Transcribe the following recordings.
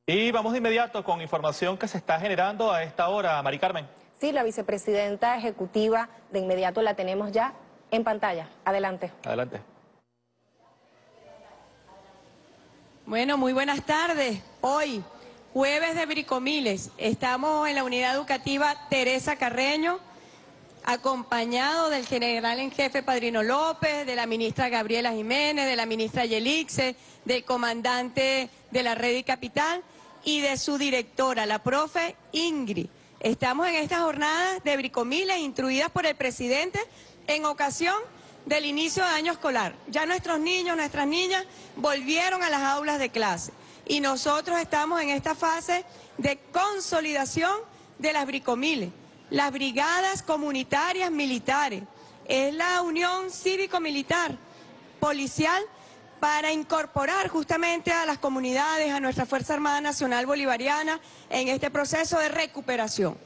Y vamos de inmediato con información que se está generando a esta hora, Mari Carmen. Sí, la vicepresidenta ejecutiva, de inmediato la tenemos ya en pantalla. Adelante. Adelante. Bueno, muy buenas tardes. Hoy, jueves de Bricomiles, estamos en la unidad educativa Teresa Carreño, acompañado del general en jefe Padrino López, de la ministra Gabriela Jiménez, de la ministra Yelixe, del comandante de la Red y Capital y de su directora, la profe Ingrid. Estamos en estas jornadas de Bricomiles instruidas por el presidente en ocasión del inicio de año escolar. Ya nuestros niños, nuestras niñas volvieron a las aulas de clase y nosotros estamos en esta fase de consolidación de las Bricomiles, las brigadas comunitarias militares. Es la unión cívico-militar, policial, para incorporar justamente a las comunidades, a nuestra Fuerza Armada Nacional Bolivariana en este proceso de recuperación,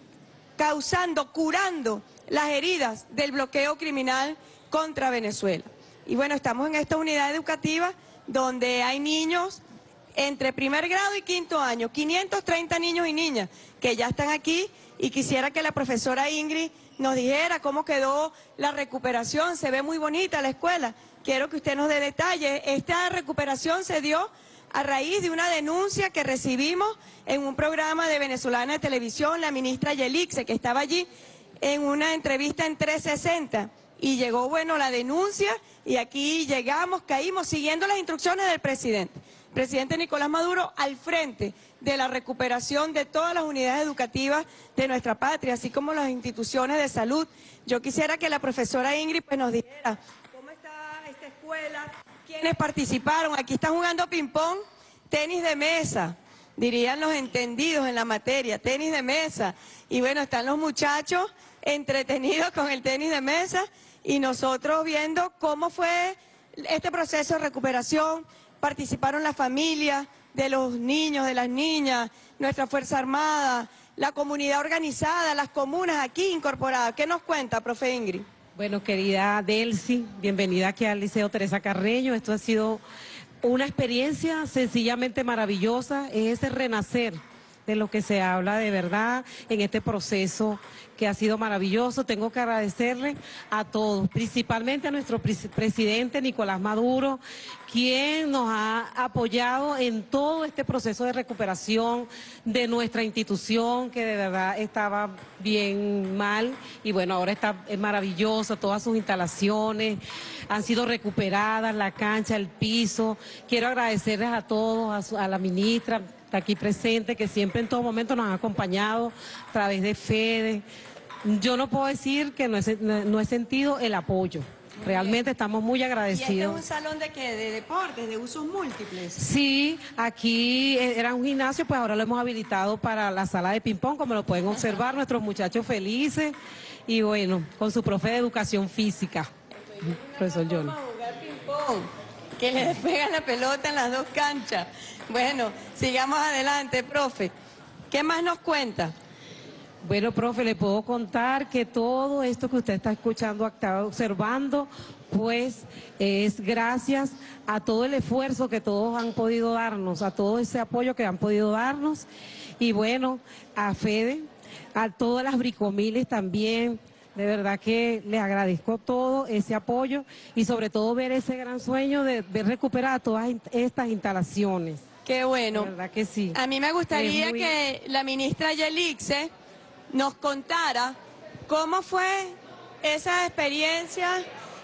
curando las heridas del bloqueo criminal contra Venezuela. Y bueno, estamos en esta unidad educativa donde hay niños entre primer grado y quinto año, 530 niños y niñas que ya están aquí, y quisiera que la profesora Ingrid nos dijera cómo quedó la recuperación. Se ve muy bonita la escuela. Quiero que usted nos dé detalles. Esta recuperación se dio a raíz de una denuncia que recibimos en un programa de Venezolana de Televisión, la ministra Yelixe, que estaba allí en una entrevista en 360. Y llegó, bueno, la denuncia y aquí llegamos, caímos siguiendo las instrucciones del presidente. Presidente Nicolás Maduro al frente de la recuperación de todas las unidades educativas de nuestra patria, así como las instituciones de salud. Yo quisiera que la profesora Ingrid pues nos dijera cómo está esta escuela, quiénes participaron. Aquí están jugando ping-pong, tenis de mesa, dirían los entendidos en la materia, tenis de mesa. Y bueno, están los muchachos entretenidos con el tenis de mesa y nosotros viendo cómo fue este proceso de recuperación. Participaron las familias de los niños, de las niñas, nuestra Fuerza Armada, la comunidad organizada, las comunas aquí incorporadas. ¿Qué nos cuenta, profe Ingrid? Bueno, querida Delcy, bienvenida aquí al Liceo Teresa Carreño. Esto ha sido una experiencia sencillamente maravillosa. Es ese renacer de lo que se habla de verdad en este proceso que ha sido maravilloso. Tengo que agradecerle a todos, principalmente a nuestro presidente Nicolás Maduro, quien nos ha apoyado en todo este proceso de recuperación de nuestra institución, que de verdad estaba bien mal, y bueno, ahora está maravillosa, todas sus instalaciones han sido recuperadas, la cancha, el piso. Quiero agradecerles a todos, a la ministra, está aquí presente, que siempre en todo momento nos ha acompañado a través de FEDE. Yo no puedo decir que no he sentido el apoyo. Realmente estamos muy agradecidos. ¿Y este es un salón de qué? ¿De deportes, de usos múltiples? Sí, aquí era un gimnasio, pues ahora lo hemos habilitado para la sala de ping-pong, como lo pueden observar, nuestros muchachos felices y bueno, con su profe de educación física, profesor Johnny. Vamos a jugar ping-pong, que le despegan la pelota en las dos canchas. Bueno, sigamos adelante, profe. ¿Qué más nos cuenta? Bueno, profe, le puedo contar que todo esto que usted está escuchando, está observando, pues es gracias a todo el esfuerzo que todos han podido darnos, a todo ese apoyo que han podido darnos, y bueno, a FEDE, a todas las Bricomiles también. De verdad que les agradezco todo ese apoyo y sobre todo ver ese gran sueño de ver recuperar todas estas instalaciones. Qué bueno. De verdad que sí. A mí me gustaría que la ministra Yelixe nos contara cómo fue esa experiencia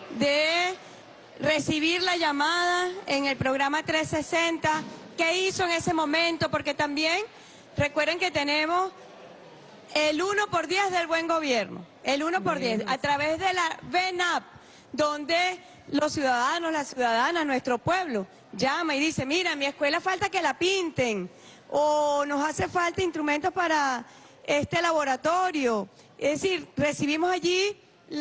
de recibir la llamada en el programa 360, qué hizo en ese momento, porque también recuerden que tenemos el 1 por 10 del buen gobierno, el 1 por 10, a través de la VENAP, donde los ciudadanos, las ciudadanas, nuestro pueblo, llama y dice, mira, mi escuela falta que la pinten, o nos hace falta instrumentos para este laboratorio. Es decir, recibimos allí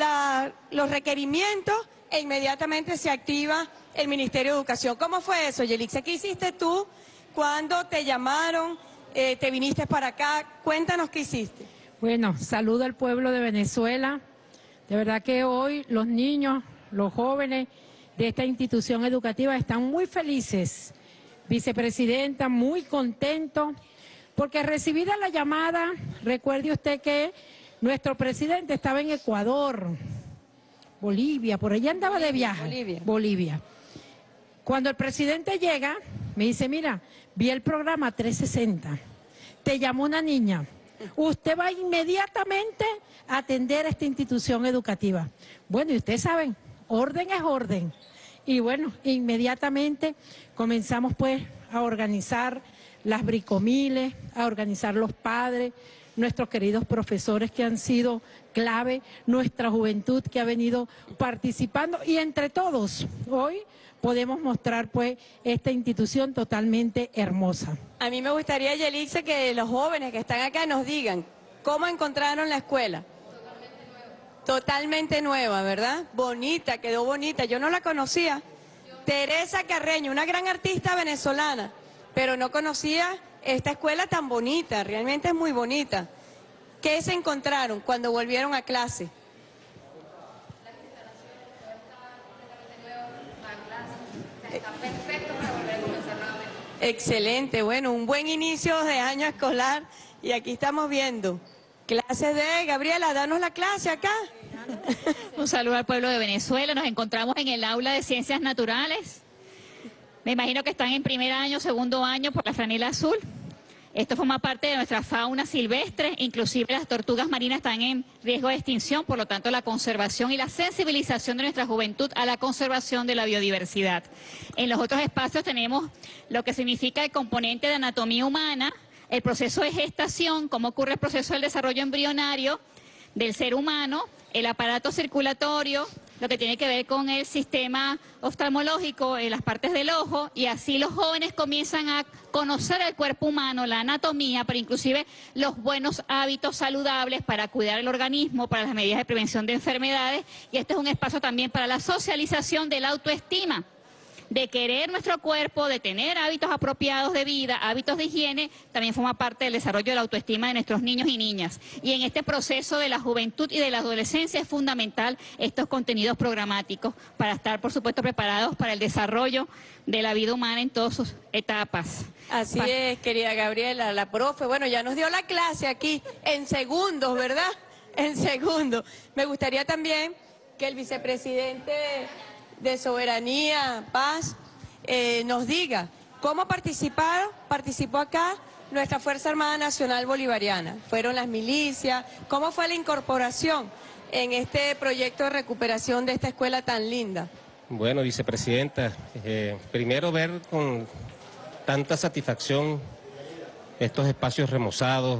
los requerimientos e inmediatamente se activa el Ministerio de Educación. ¿Cómo fue eso, Yelixe? ¿Qué hiciste tú cuando te llamaron, te viniste para acá? Cuéntanos qué hiciste. Bueno, saludo al pueblo de Venezuela. De verdad que hoy los niños, los jóvenes de esta institución educativa están muy felices vicepresidenta, muy contento, porque recibida la llamada, recuerde usted que nuestro presidente estaba en Ecuador, Bolivia, por allá andaba de viaje. Bolivia. Cuando el presidente llega, me dice, mira, vi el programa 360, te llamó una niña, usted va inmediatamente a atender a esta institución educativa. Bueno, y ustedes saben, orden es orden. Y bueno, inmediatamente comenzamos pues a organizar las bricomiles, a organizar los padres, nuestros queridos profesores que han sido clave, nuestra juventud que ha venido participando y entre todos hoy podemos mostrar pues esta institución totalmente hermosa. A mí me gustaría, Yelixa, que los jóvenes que están acá nos digan cómo encontraron la escuela. Totalmente nueva, ¿verdad? Bonita, quedó bonita. Yo no la conocía. Teresa Carreño, una gran artista venezolana, pero no conocía esta escuela tan bonita, realmente es muy bonita. ¿Qué se encontraron cuando volvieron a clase? Excelente, bueno, un buen inicio de año escolar y aquí estamos viendo clases de... Gabriela, danos la clase acá. Un saludo al pueblo de Venezuela, nos encontramos en el aula de Ciencias Naturales. Me imagino que están en primer año, segundo año por la franela azul. Esto forma parte de nuestra fauna silvestre, inclusive las tortugas marinas están en riesgo de extinción, por lo tanto la conservación y la sensibilización de nuestra juventud a la conservación de la biodiversidad. En los otros espacios tenemos lo que significa el componente de anatomía humana, el proceso de gestación, cómo ocurre el proceso del desarrollo embrionario del ser humano, el aparato circulatorio, lo que tiene que ver con el sistema oftalmológico en las partes del ojo, y así los jóvenes comienzan a conocer el cuerpo humano, la anatomía, pero inclusive los buenos hábitos saludables para cuidar el organismo, para las medidas de prevención de enfermedades, y este es un espacio también para la socialización de la autoestima, de querer nuestro cuerpo, de tener hábitos apropiados de vida, hábitos de higiene, también forma parte del desarrollo de la autoestima de nuestros niños y niñas. Y en este proceso de la juventud y de la adolescencia es fundamental estos contenidos programáticos para estar, por supuesto, preparados para el desarrollo de la vida humana en todas sus etapas. Así es, querida Gabriela, la profe, bueno, ya nos dio la clase aquí en segundos, ¿verdad? En segundos. Me gustaría también que el vicepresidente de Soberanía, Paz, nos diga cómo participó acá nuestra Fuerza Armada Nacional Bolivariana. ¿Fueron las milicias? ¿Cómo fue la incorporación en este proyecto de recuperación de esta escuela tan linda? Bueno, vicepresidenta, primero ver con tanta satisfacción estos espacios remozados,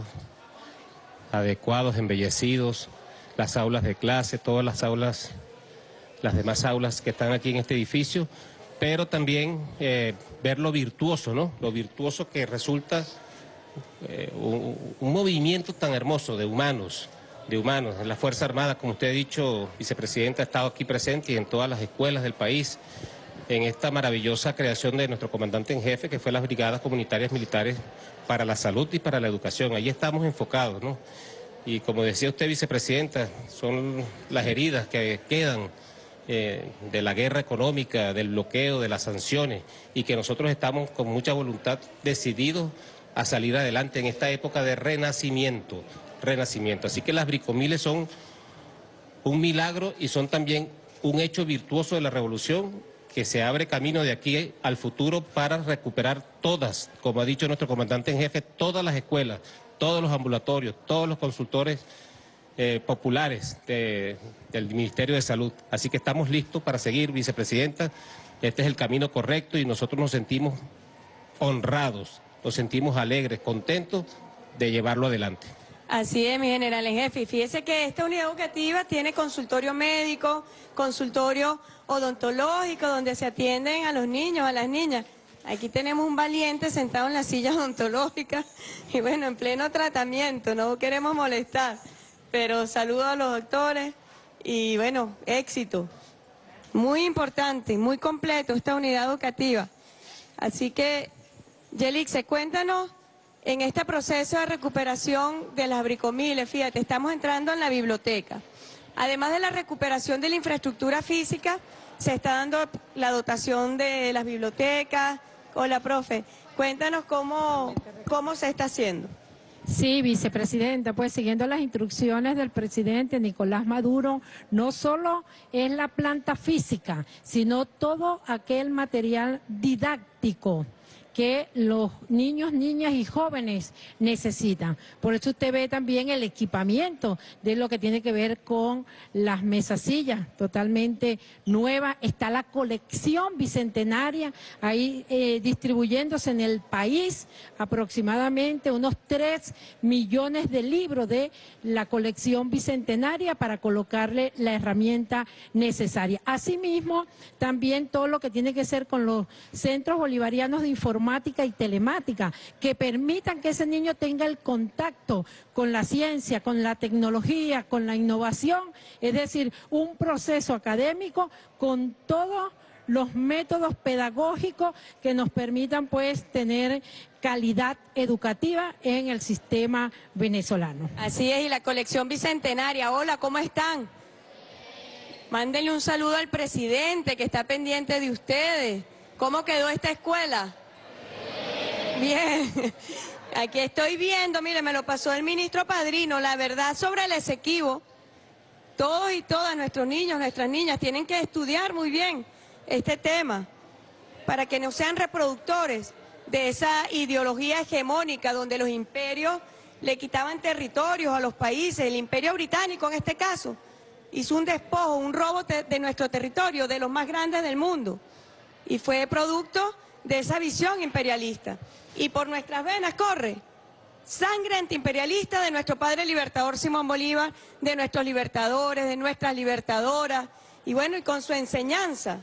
adecuados, embellecidos, las aulas de clase, todas las aulas, las demás aulas que están aquí en este edificio, pero también ver lo virtuoso, ¿no? Lo virtuoso que resulta un movimiento tan hermoso de humanos. En la Fuerza Armada, como usted ha dicho, vicepresidenta, ha estado aquí presente y en todas las escuelas del país, en esta maravillosa creación de nuestro comandante en jefe, que fue las Brigadas Comunitarias Militares para la Salud y para la Educación. Ahí estamos enfocados, ¿no? Y como decía usted, vicepresidenta, son las heridas que quedan de la guerra económica, del bloqueo, de las sanciones, y que nosotros estamos con mucha voluntad decididos a salir adelante en esta época de renacimiento. Así que las bricomiles son un milagro y son también un hecho virtuoso de la revolución que se abre camino de aquí al futuro para recuperar todas, como ha dicho nuestro comandante en jefe, todas las escuelas, todos los ambulatorios, todos los consultores populares del Ministerio de Salud. Así que estamos listos para seguir, vicepresidenta. Este es el camino correcto y nosotros nos sentimos honrados, nos sentimos alegres, contentos de llevarlo adelante. Así es, mi general en jefe. Y fíjese que esta unidad educativa tiene consultorio médico, consultorio odontológico, donde se atienden a los niños, a las niñas. Aquí tenemos un valiente sentado en la silla odontológica y bueno, en pleno tratamiento, no queremos molestar. Pero saludo a los doctores y bueno, éxito. Muy importante, muy completo esta unidad educativa. Así que, Yelixa, cuéntanos en este proceso de recuperación de las bricomiles. Fíjate, estamos entrando en la biblioteca. Además de la recuperación de la infraestructura física, se está dando la dotación de las bibliotecas, Hola, profe. Cuéntanos cómo se está haciendo. Sí, vicepresidenta, pues siguiendo las instrucciones del presidente Nicolás Maduro, no solo es la planta física, sino todo aquel material didáctico que los niños, niñas y jóvenes necesitan. Por eso usted ve también el equipamiento de lo que tiene que ver con las mesasillas totalmente nuevas. Está la colección bicentenaria ahí distribuyéndose en el país, aproximadamente unos 3 millones de libros de la colección bicentenaria para colocarle la herramienta necesaria. Asimismo, también todo lo que tiene que ser con los centros bolivarianos de informática y telemática, que permitan que ese niño tenga el contacto con la ciencia, con la tecnología, con la innovación, es decir, un proceso académico con todos los métodos pedagógicos que nos permitan pues tener calidad educativa en el sistema venezolano. Así es, y la colección bicentenaria. Hola, ¿cómo están? Mándenle un saludo al presidente que está pendiente de ustedes. ¿Cómo quedó esta escuela? Bien, aquí estoy viendo, mire, me lo pasó el ministro Padrino, la verdad sobre el Esequibo. Todos y todas nuestros niños, nuestras niñas tienen que estudiar muy bien este tema para que no sean reproductores de esa ideología hegemónica donde los imperios le quitaban territorios a los países. El imperio británico en este caso hizo un despojo, un robo de nuestro territorio, de los más grandes del mundo, y fue producto de esa visión imperialista. Y por nuestras venas corre sangre antiimperialista de nuestro padre libertador Simón Bolívar, de nuestros libertadores, de nuestras libertadoras, y bueno, y con su enseñanza,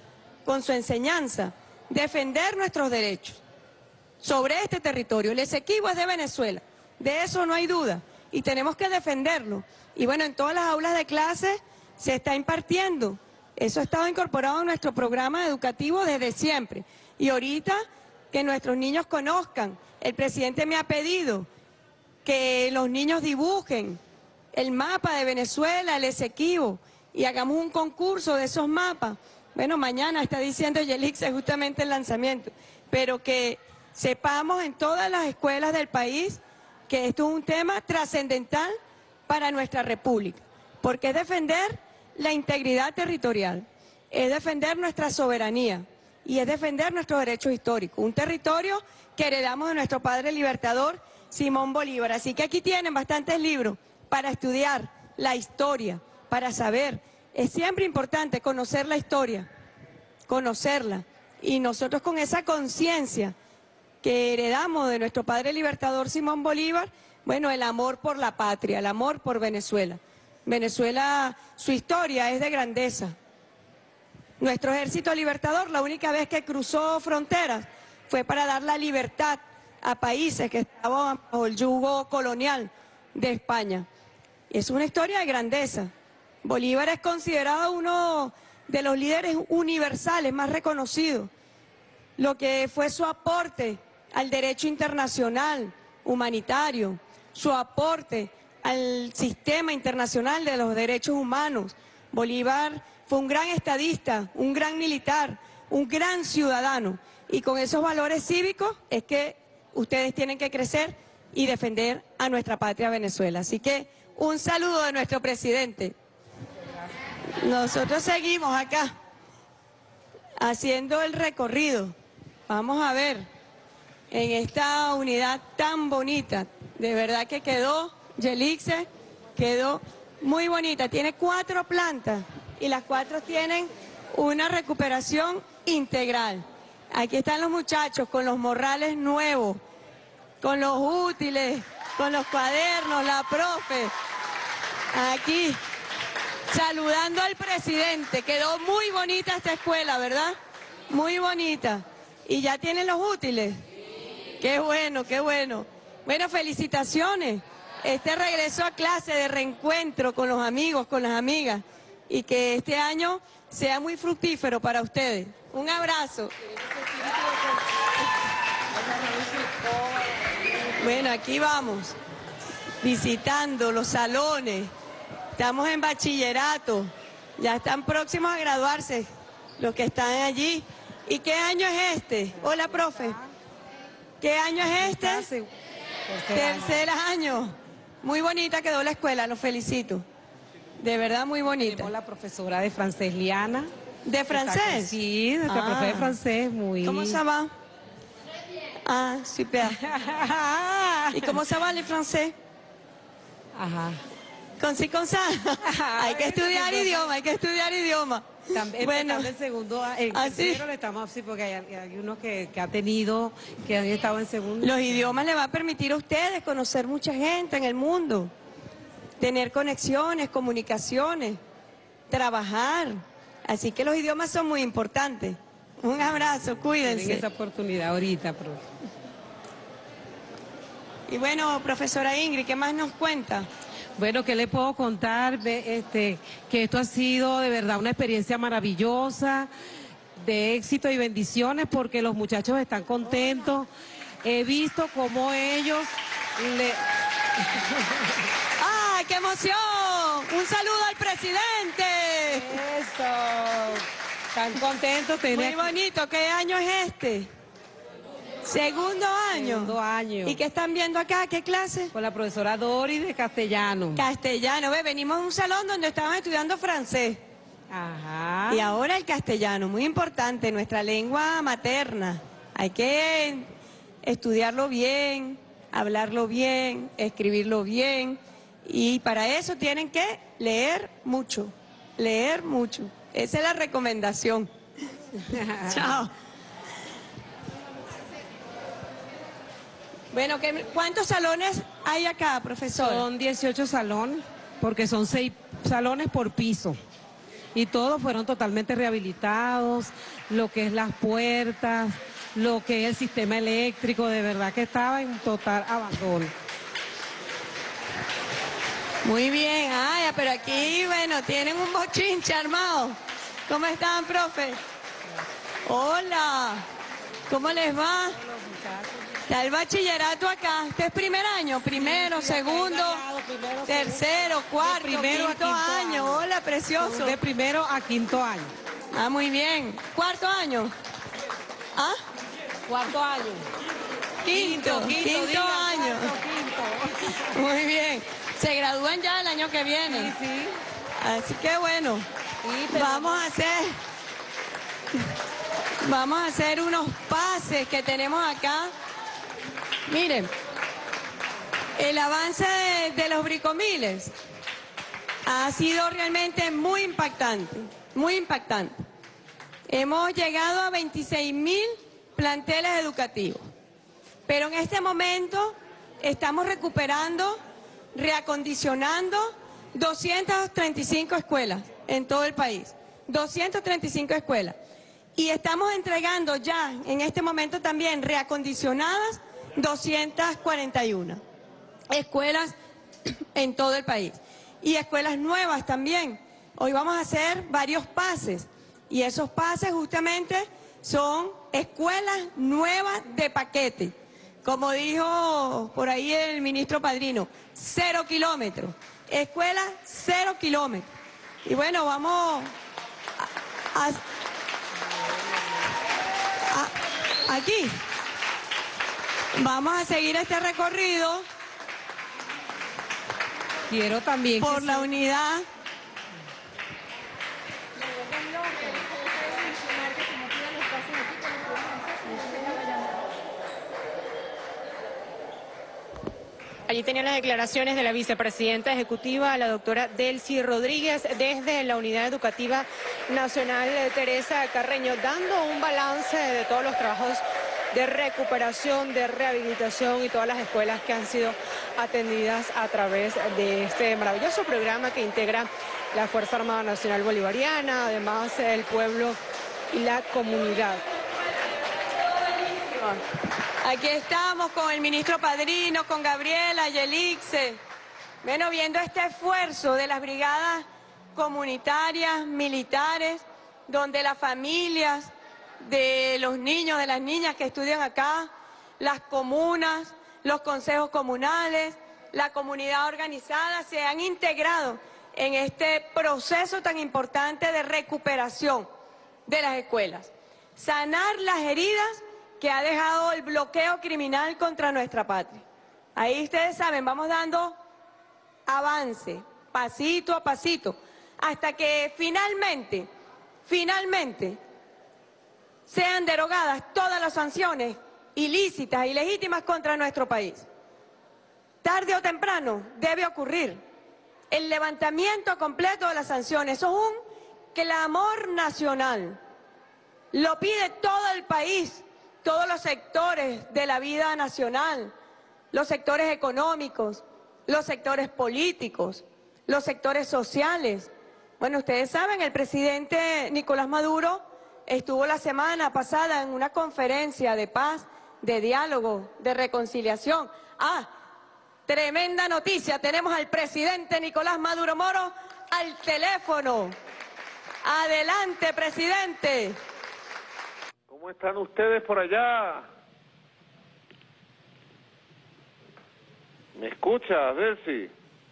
defender nuestros derechos sobre este territorio. El Esequibo es de Venezuela, de eso no hay duda, y tenemos que defenderlo. Y bueno, en todas las aulas de clase se está impartiendo. Eso ha estado incorporado en nuestro programa educativo desde siempre. Y ahorita que nuestros niños conozcan, el presidente me ha pedido que los niños dibujen el mapa de Venezuela, el Esequibo, y hagamos un concurso de esos mapas. Bueno, mañana está diciendo Yelixe justamente el lanzamiento, pero que sepamos en todas las escuelas del país que esto es un tema trascendental para nuestra república, porque es defender la integridad territorial, es defender nuestra soberanía y es defender nuestros derechos históricos, un territorio que heredamos de nuestro padre libertador Simón Bolívar. Así que aquí tienen bastantes libros para estudiar la historia, para saber. Es siempre importante conocer la historia, conocerla, y nosotros con esa conciencia que heredamos de nuestro padre libertador Simón Bolívar, bueno, el amor por la patria, el amor por Venezuela. Venezuela, su historia es de grandeza. Nuestro ejército libertador, la única vez que cruzó fronteras, fue para dar la libertad a países que estaban bajo el yugo colonial de España. Es una historia de grandeza. Bolívar es considerado uno de los líderes universales más reconocidos. Lo que fue su aporte al derecho internacional humanitario, su aporte al sistema internacional de los derechos humanos. Bolívar fue un gran estadista, un gran militar, un gran ciudadano, y con esos valores cívicos es que ustedes tienen que crecer y defender a nuestra patria Venezuela. Así que un saludo de nuestro presidente. Nosotros seguimos acá haciendo el recorrido. Vamos a ver en esta unidad tan bonita. De verdad que quedó, Yelixe, quedó muy bonita. Tiene 4 plantas y las 4 tienen una recuperación integral. Aquí están los muchachos con los morrales nuevos, con los útiles, con los cuadernos, la profe. Aquí, saludando al presidente. Quedó muy bonita esta escuela, ¿verdad? Muy bonita. ¿Y ya tienen los útiles? Qué bueno, qué bueno. Bueno, felicitaciones. Este regreso a clase de reencuentro con los amigos, con las amigas, y que este año sea muy fructífero para ustedes. Un abrazo. Bueno, aquí vamos, visitando los salones. Estamos en bachillerato, ya están próximos a graduarse los que están allí, ¿Y qué año es este? Hola, profe. ¿Qué año es este? Tercer año. Muy bonita quedó la escuela, los felicito. De verdad, muy bonita. Tenemos la profesora de francés, Liana. ¿De francés? Sí, nuestra profe de francés, muy... ¿Cómo se llama? Ah, super. ¿Y cómo se llama el francés? Ajá. Con sí, con sa. Hay que estudiar idioma, hay que estudiar idioma. También Bueno, el segundo, en ¿así? tercero le estamos así porque hay unos que ha tenido, que han estado en segundo. Los idiomas le va a permitir a ustedes conocer mucha gente en el mundo, tener conexiones, comunicaciones, trabajar. Así que los idiomas son muy importantes. Un abrazo, Tienen cuídense. esa oportunidad ahorita, profe. Y bueno, profesora Ingrid, ¿qué más nos cuenta? Bueno, ¿qué le puedo contar? Que esto ha sido de verdad una experiencia maravillosa, de éxito y bendiciones, porque los muchachos están contentos. He visto cómo ellos le... ¡Ah, qué emoción! ¡Un saludo al presidente! Eso, están contentos. Muy bonito. ¿Qué año es este? Segundo año. Segundo año. ¿Y qué están viendo acá? ¿Qué clase? Con la profesora Dori de castellano. Castellano. Ve, venimos a un salón donde estaban estudiando francés. Ajá. Y ahora el castellano, muy importante, nuestra lengua materna. Hay que estudiarlo bien, hablarlo bien, escribirlo bien. Y para eso tienen que leer mucho, leer mucho. Esa es la recomendación. Chao. Bueno, ¿cuántos salones hay acá, profesor? Son 18 salones, porque son 6 salones por piso. Y todos fueron totalmente rehabilitados, lo que es las puertas, lo que es el sistema eléctrico, de verdad que estaba en total abandono. Muy bien, ay, pero aquí, bueno, tienen un bochinche armado. ¿Cómo están, profe? Hola, ¿cómo les va? Está el bachillerato acá. ¿Este es primer año? Primero, segundo, tercero, cuarto, primero a quinto quinto año. año. Hola, precioso. De primero a quinto año. Ah, muy bien. ¿Cuarto año? ¿Ah? Cuarto año. Quinto año. Muy bien. Se gradúan ya el año que viene. Sí, sí. Así que bueno, vamos a hacer unos pases que tenemos acá. Miren, el avance de los bricomiles ha sido realmente muy impactante, muy impactante. Hemos llegado a 26.000 planteles educativos, pero en este momento estamos recuperando, reacondicionando 235 escuelas en todo el país, 235 escuelas. Y estamos entregando ya, en este momento también, reacondicionadas 241 escuelas en todo el país. Y escuelas nuevas también. Hoy vamos a hacer varios pases. Y esos pases justamente son escuelas nuevas de paquete. Como dijo por ahí el ministro Padrino, 0 kilómetros. Escuelas 0 kilómetros. Y bueno, vamos aquí. Vamos a seguir este recorrido. Quiero también por la unidad. Allí tenían las declaraciones de la vicepresidenta ejecutiva, la doctora Delcy Rodríguez, desde la Unidad Educativa Nacional Teresa Carreño, dando un balance de todos los trabajos de recuperación, de rehabilitación y todas las escuelas que han sido atendidas a través de este maravilloso programa que integra la Fuerza Armada Nacional Bolivariana, además el pueblo y la comunidad. Aquí estamos con el ministro Padrino, con Gabriela, Yelixe. Bueno, viendo este esfuerzo de las brigadas comunitarias, militares, donde las familias de los niños, de las niñas que estudian acá, las comunas, los consejos comunales, la comunidad organizada se han integrado en este proceso tan importante de recuperación de las escuelas. sanar las heridas que ha dejado el bloqueo criminal contra nuestra patria. Ahí ustedes saben, vamos dando avance, pasito a pasito, hasta que finalmente sean derogadas todas las sanciones ilícitas y legítimas contra nuestro país. Tarde o temprano debe ocurrir el levantamiento completo de las sanciones. Eso es un clamor nacional. Lo pide todo el país, todos los sectores de la vida nacional, los sectores económicos, los sectores políticos, los sectores sociales. Bueno, ustedes saben, el presidente Nicolás Maduro estuvo la semana pasada en una conferencia de paz, de diálogo, de reconciliación. Tremenda noticia, tenemos al presidente Nicolás Maduro Moro al teléfono. Adelante, presidente. ¿Cómo están ustedes por allá? ¿Me escuchas, Delcy?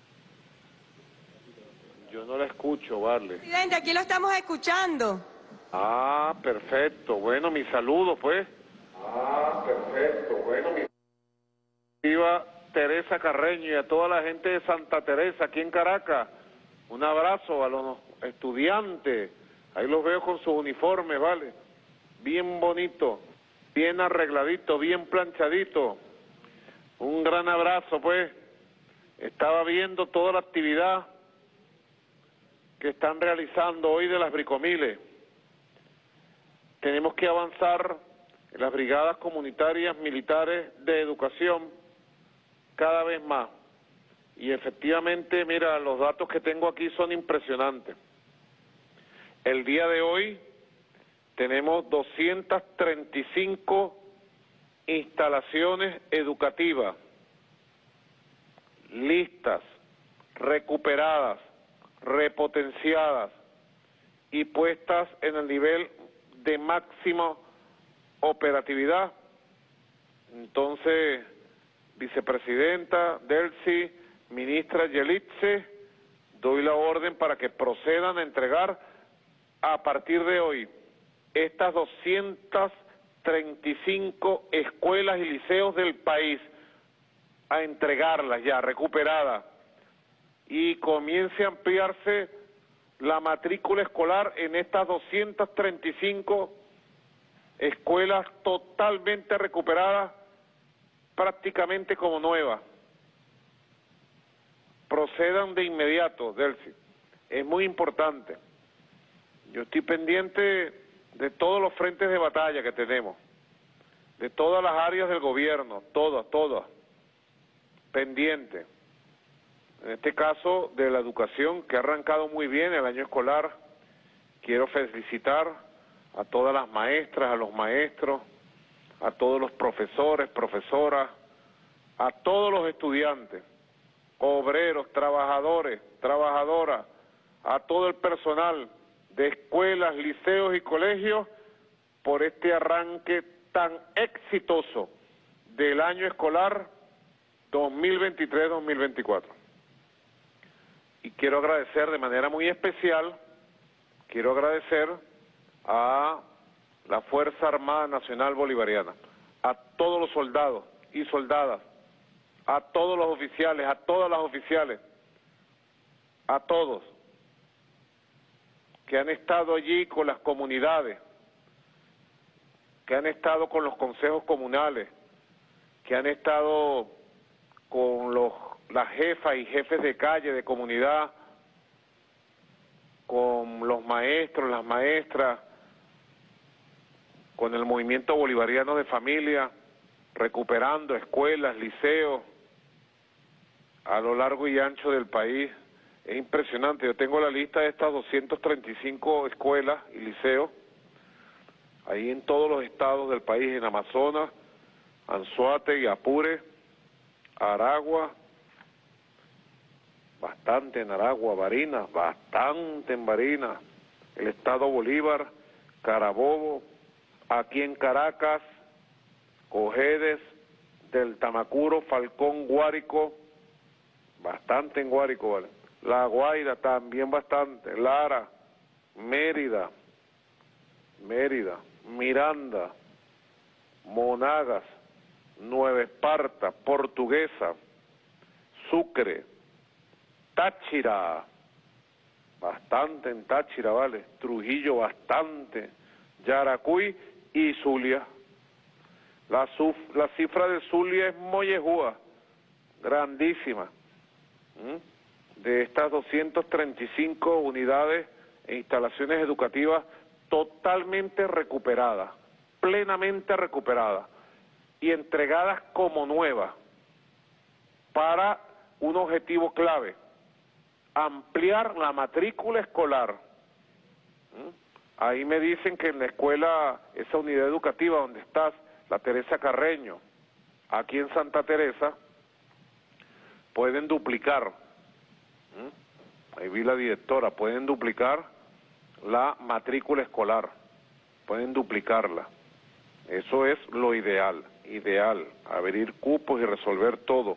Yo no la escucho, vale. Presidente, aquí lo estamos escuchando. Ah, perfecto. Bueno, mi saludo, pues. Ah, perfecto. Bueno, mi viva Teresa Carreño y a toda la gente de Santa Teresa aquí en Caracas. Un abrazo a los estudiantes. Ahí los veo con sus uniformes, ¿vale? Bien bonito, bien arregladito, bien planchadito. Un gran abrazo, pues. Estaba viendo toda la actividad que están realizando hoy de las bricomiles. Tenemos que avanzar en las brigadas comunitarias militares de educación cada vez más. Y efectivamente, mira, los datos que tengo aquí son impresionantes. El día de hoy tenemos 235 instalaciones educativas listas, recuperadas, repotenciadas y puestas en el nivel de máxima operatividad. Entonces, vicepresidenta Delcy, ministra Yelitze, doy la orden para que procedan a entregar a partir de hoy estas 235 escuelas y liceos del país, a entregarlas ya recuperadas, y comience a ampliarse la matrícula escolar en estas 235 escuelas totalmente recuperadas, prácticamente como nuevas. Procedan de inmediato, Delcy. Es muy importante. Yo estoy pendiente de todos los frentes de batalla que tenemos, de todas las áreas del gobierno, todas, pendiente. En este caso de la educación, que ha arrancado muy bien el año escolar. Quiero felicitar a todas las maestras, a los maestros, a todos los profesores, profesoras, a todos los estudiantes, obreros, trabajadores, trabajadoras, a todo el personal de escuelas, liceos y colegios por este arranque tan exitoso del año escolar 2023-2024. Y quiero agradecer de manera muy especial, a la Fuerza Armada Nacional Bolivariana, a todos los soldados y soldadas, a todos los oficiales, a todas las oficiales, a todos que han estado allí con las comunidades, que han estado con los consejos comunales, que han estado con las jefas y jefes de calle, de comunidad, con los maestros, las maestras, con el movimiento bolivariano de familia, recuperando escuelas, liceos, a lo largo y ancho del país. Es impresionante. Yo tengo la lista de estas 235 escuelas y liceos, ahí en todos los estados del país, en Amazonas, Anzoátegui, Apure, Aragua, bastante en Aragua, Barinas, bastante en Barinas, el estado Bolívar, Carabobo, aquí en Caracas, Cojedes, del Tamacuro, Falcón, Guárico, bastante en Guárico, ¿vale? La Guaira también bastante, Lara, Mérida, Miranda, Monagas, Nueva Esparta, Portuguesa, Sucre, Táchira, bastante en Táchira, ¿vale? Trujillo, bastante, Yaracuy y Zulia. La cifra de Zulia es mollejúa, grandísima. De estas 235 unidades e instalaciones educativas totalmente recuperadas, plenamente recuperadas y entregadas como nuevas para un objetivo clave: ampliar la matrícula escolar. Ahí me dicen que en la escuela, esa unidad educativa donde estás, la Teresa Carreño, aquí en Santa Teresa, pueden duplicar, ahí vi la directora, pueden duplicar la matrícula escolar, pueden duplicarla. Eso es lo ideal, abrir cupos y resolver todo.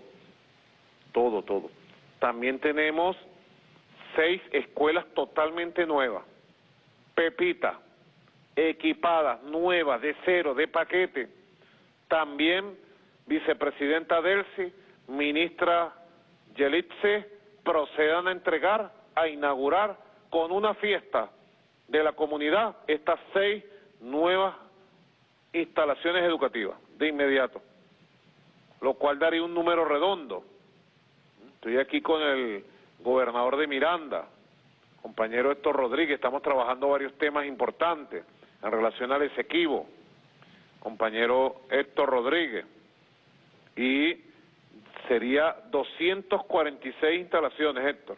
También tenemos 6 escuelas totalmente nuevas, Pepita, equipadas, nuevas, de cero, de paquete. También vicepresidenta Delcy, ministra Yelitze, procedan a entregar, a inaugurar con una fiesta de la comunidad estas 6 nuevas instalaciones educativas de inmediato, lo cual daría un número redondo. Estoy aquí con el gobernador de Miranda, compañero Héctor Rodríguez, estamos trabajando varios temas importantes en relación al Esequibo, compañero Héctor Rodríguez, y sería 246 instalaciones, Héctor,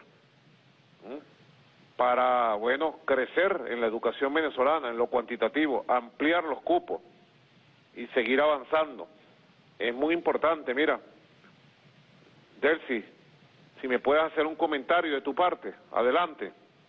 para, bueno, crecer en la educación venezolana, en lo cuantitativo, ampliar los cupos y seguir avanzando. Es muy importante. Mira, Delcy, si me puedes hacer un comentario de tu parte, adelante.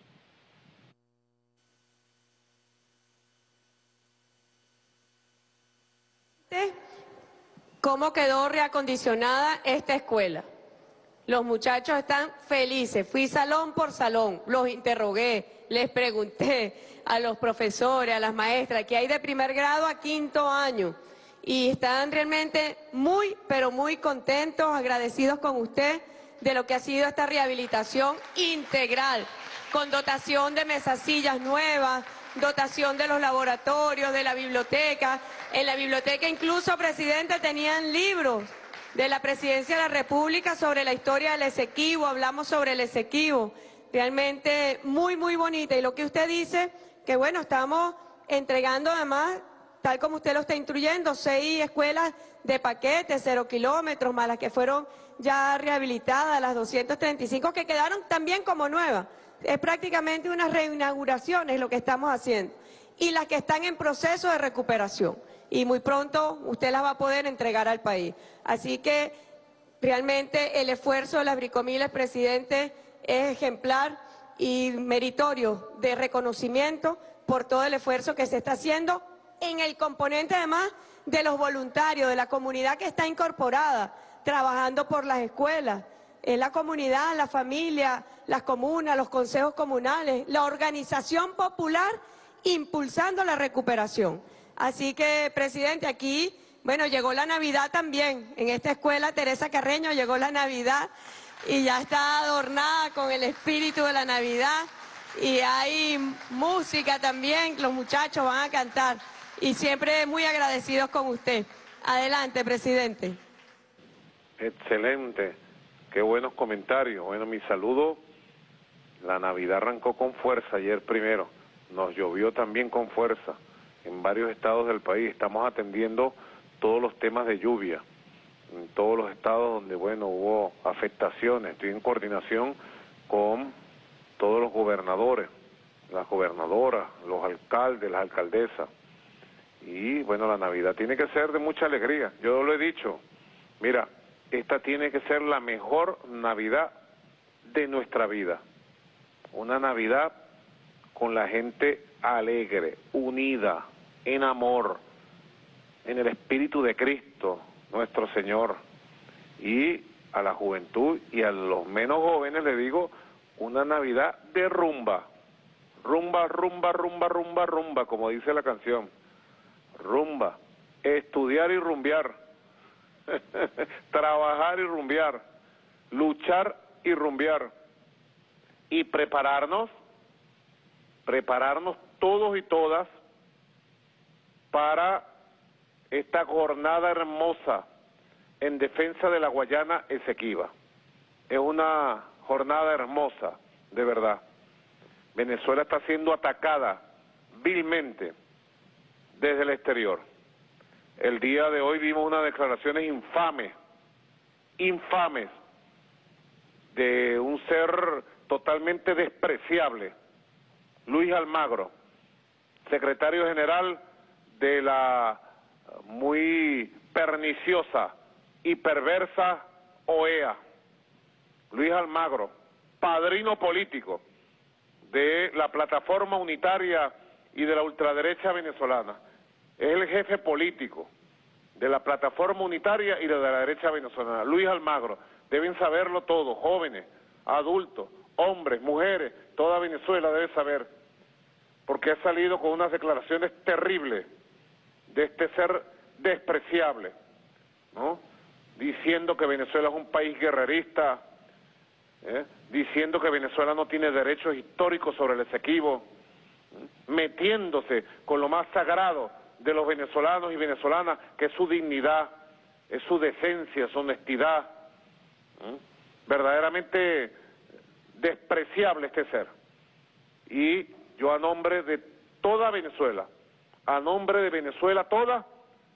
¿Cómo quedó reacondicionada esta escuela? Los muchachos están felices. Fui salón por salón, los interrogué, les pregunté a los profesores, a las maestras, que hay de primer grado a quinto año. Y están realmente muy, pero muy contentos, agradecidos con usted de lo que ha sido esta rehabilitación integral, con dotación de mesas sillas nuevas, dotación de los laboratorios, de la biblioteca. En la biblioteca incluso, presidente, tenían libros de la Presidencia de la República sobre la historia del Esequibo, hablamos sobre el Esequibo, realmente muy, muy bonita. Y lo que usted dice, que bueno, estamos entregando además, tal como usted lo está instruyendo, 6 escuelas de paquete, 0 kilómetros, más las que fueron ya rehabilitadas, las 235 que quedaron también como nuevas. Es prácticamente una reinauguración, es lo que estamos haciendo. Y las que están en proceso de recuperación. Y muy pronto usted las va a poder entregar al país. Así que realmente el esfuerzo de las Bricomiles, presidente, es ejemplar y meritorio de reconocimiento por todo el esfuerzo que se está haciendo en el componente además de los voluntarios, de la comunidad que está incorporada, trabajando por las escuelas. Es la comunidad, la familia, las comunas, los consejos comunales, la organización popular impulsando la recuperación. Así que, presidente, aquí, bueno, llegó la Navidad también. En esta escuela Teresa Carreño llegó la Navidad y ya está adornada con el espíritu de la Navidad. Y hay música también, los muchachos van a cantar. Y siempre muy agradecidos con usted. Adelante, presidente. Excelente. Qué buenos comentarios. Bueno, mi saludo. La Navidad arrancó con fuerza ayer primero. Nos llovió también con fuerza en varios estados del país. Estamos atendiendo todos los temas de lluvia en todos los estados donde, bueno, hubo afectaciones. Estoy en coordinación con todos los gobernadores, las gobernadoras, los alcaldes, las alcaldesas. Y, bueno, la Navidad tiene que ser de mucha alegría. Yo lo he dicho. Mira, esta tiene que ser la mejor Navidad de nuestra vida. Una Navidad con la gente alegre, unida, en amor, en el espíritu de Cristo, nuestro Señor. Y a la juventud y a los menos jóvenes le digo, una Navidad de rumba. Rumba, rumba, rumba, rumba, rumba, como dice la canción. rumba, estudiar y rumbear, trabajar y rumbear, luchar y rumbear, y prepararnos todos y todas para esta jornada hermosa en defensa de la Guayana Esequiba. Es una jornada hermosa, de verdad. Venezuela está siendo atacada vilmente desde el exterior. El día de hoy vimos unas declaraciones infames, de un ser totalmente despreciable, Luis Almagro, secretario general de la muy perniciosa y perversa OEA. Luis Almagro, padrino político de la plataforma unitaria y de la ultraderecha venezolana. Es el jefe político de la plataforma unitaria y de la derecha venezolana. Luis Almagro, deben saberlo todos, jóvenes, adultos, hombres, mujeres, toda Venezuela debe saber, porque ha salido con unas declaraciones terribles de este ser despreciable, ¿no? Diciendo que Venezuela es un país guerrerista, diciendo que Venezuela no tiene derechos históricos sobre el Esequibo, metiéndose con lo más sagrado de los venezolanos y venezolanas, que es su dignidad, es su decencia, su honestidad. Verdaderamente despreciable este ser. Y yo, a nombre de toda Venezuela, a nombre de Venezuela toda,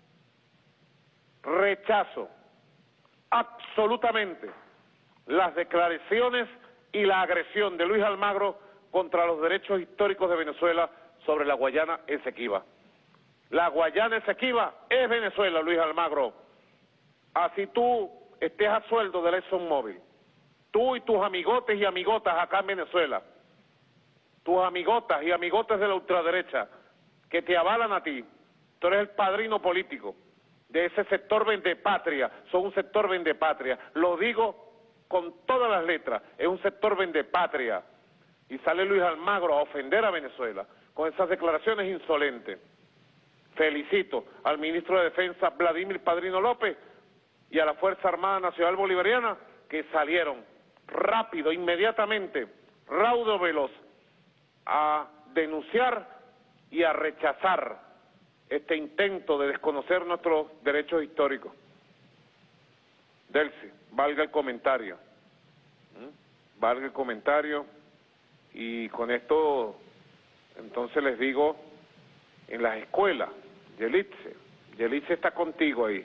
rechazo absolutamente las declaraciones y la agresión de Luis Almagro contra los derechos históricos de Venezuela sobre la Guayana Esequiba. La Guayana Esequiba es Venezuela, Luis Almagro. Así tú estés a sueldo del ExxonMobil, tú y tus amigotes y amigotas acá en Venezuela, tus amigotas y amigotes de la ultraderecha que te avalan a ti, tú eres el padrino político de ese sector vendepatria, son un sector vendepatria, lo digo con todas las letras, es un sector vendepatria, y sale Luis Almagro a ofender a Venezuela con esas declaraciones insolentes. Felicito al ministro de Defensa, Vladimir Padrino López, y a la Fuerza Armada Nacional Bolivariana, que salieron rápido, inmediatamente, raudo, veloz, a denunciar y a rechazar este intento de desconocer nuestros derechos históricos. Delcy, valga el comentario. Valga el comentario. Y con esto, entonces les digo, en las escuelas, Yelitze está contigo ahí.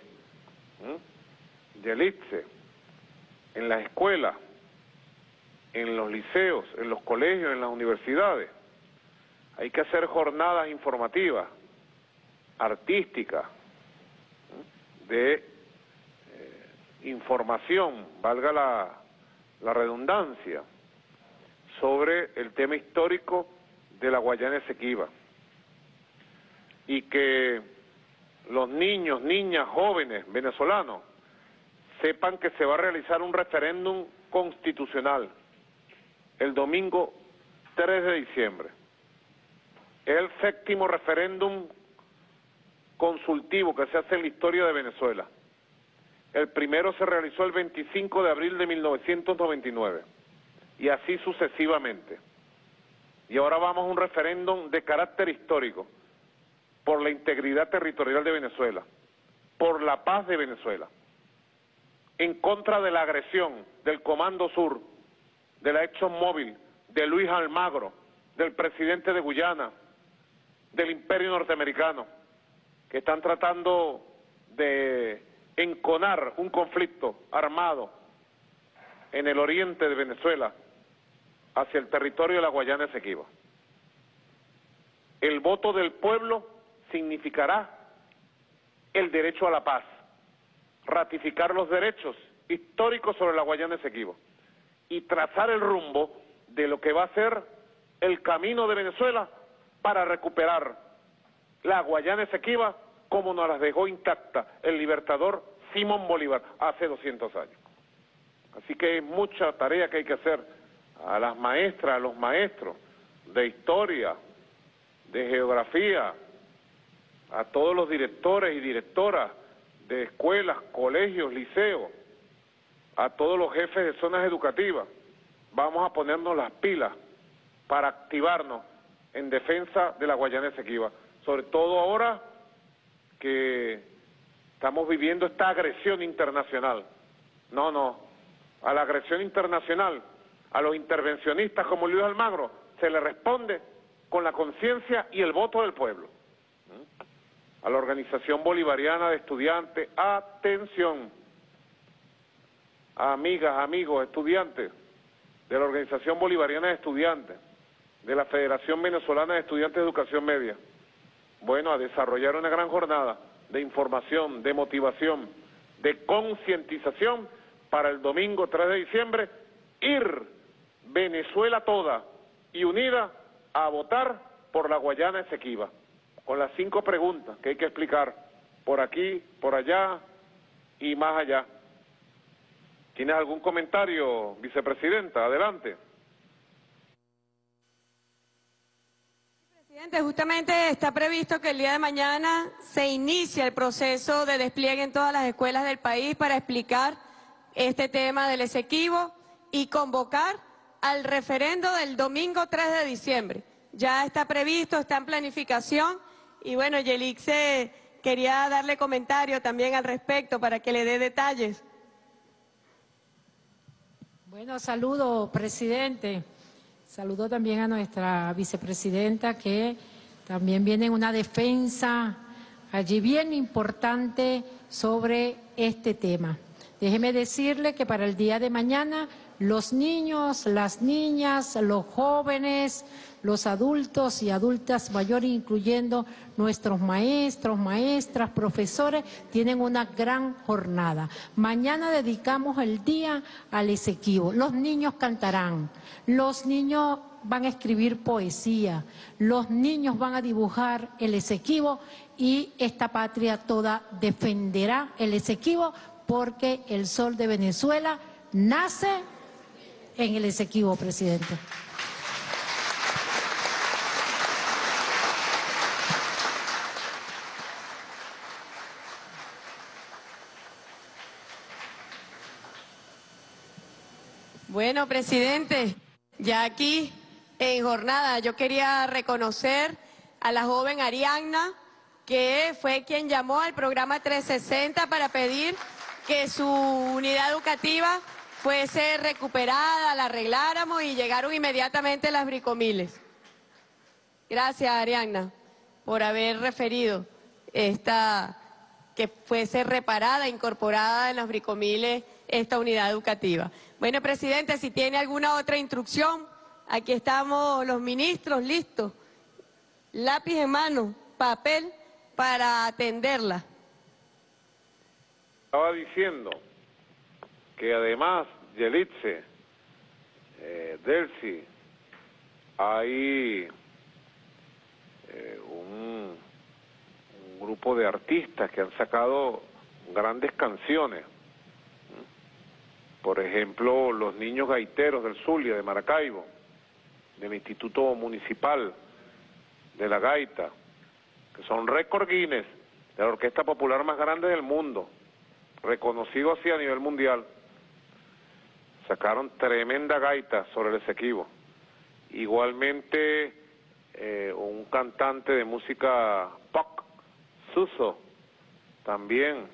Yelitze, en las escuelas, en los liceos, en los colegios, en las universidades, hay que hacer jornadas informativas, artísticas, de información, valga la redundancia, sobre el tema histórico de la Guayana Esequiba, y que los niños, niñas, jóvenes venezolanos sepan que se va a realizar un referéndum constitucional el domingo 3 de diciembre. Es el 7º referéndum consultivo que se hace en la historia de Venezuela. El primero se realizó el 25 de abril de 1999, y así sucesivamente. Y ahora vamos a un referéndum de carácter histórico, por la integridad territorial de Venezuela, por la paz de Venezuela, en contra de la agresión del Comando Sur, de la ExxonMobil, de Luis Almagro, del presidente de Guyana, del Imperio Norteamericano, que están tratando de enconar un conflicto armado en el oriente de Venezuela hacia el territorio de la Guayana Esequiba. El voto del pueblo significará el derecho a la paz, ratificar los derechos históricos sobre la Guayana Esequiba y trazar el rumbo de lo que va a ser el camino de Venezuela para recuperar la Guayana Esequiba como nos las dejó intacta el libertador Simón Bolívar hace 200 años. Así que hay mucha tarea que hay que hacer a las maestras, a los maestros de historia, de geografía, a todos los directores y directoras de escuelas, colegios, liceos, a todos los jefes de zonas educativas. Vamos a ponernos las pilas para activarnos en defensa de la Guayana Esequiba, sobre todo ahora que estamos viviendo esta agresión internacional. No, a la agresión internacional, a los intervencionistas como Luis Almagro, se le responde con la conciencia y el voto del pueblo. A la Organización Bolivariana de Estudiantes, atención, amigas, amigos, estudiantes, de la Organización Bolivariana de Estudiantes, de la Federación Venezolana de Estudiantes de Educación Media, bueno, a desarrollar una gran jornada de información, de motivación, de concientización para el domingo 3 de diciembre, ir Venezuela toda y unida a votar por la Guayana Esequiba, con las 5 preguntas que hay que explicar, por aquí, por allá y más allá. ¿Tienes algún comentario, vicepresidenta? Adelante. Presidente, justamente está previsto que el día de mañana se inicie el proceso de despliegue en todas las escuelas del país para explicar este tema del Esequibo y convocar al referendo del domingo 3 de diciembre. Ya está previsto, está en planificación y bueno, Yelixe quería darle comentario también al respecto para que le dé detalles. Bueno, saludo, presidente. Saludo también a nuestra vicepresidenta, que también viene en una defensa allí bien importante sobre este tema. Déjeme decirle que para el día de mañana los niños, las niñas, los jóvenes, los adultos y adultas mayores, incluyendo nuestros maestros, maestras, profesores, tienen una gran jornada. Mañana dedicamos el día al Esequibo. Los niños cantarán, los niños van a escribir poesía, los niños van a dibujar el Esequibo y esta patria toda defenderá el Esequibo porque el sol de Venezuela nace en el Esequibo, presidente. Bueno, presidente, ya aquí en jornada yo quería reconocer a la joven Arianna, que fue quien llamó al programa 360 para pedir que su unidad educativa fuese recuperada, la arregláramos y llegaron inmediatamente las bricomiles. Gracias, Arianna, por haber referido que fuese reparada, incorporada en las bricomiles esta unidad educativa. Bueno, presidente, si tiene alguna otra instrucción, aquí estamos los ministros listos, lápiz en mano, papel para atenderla. Estaba diciendo que además, Yelixe, Delcy, hay un grupo de artistas que han sacado grandes canciones. Por ejemplo, los niños gaiteros del Zulia, de Maracaibo, del Instituto Municipal de la Gaita, que son récord Guinness de la orquesta popular más grande del mundo, reconocido así a nivel mundial. Sacaron tremenda gaita sobre el Esequibo. Igualmente, un cantante de música pop, Suso, también.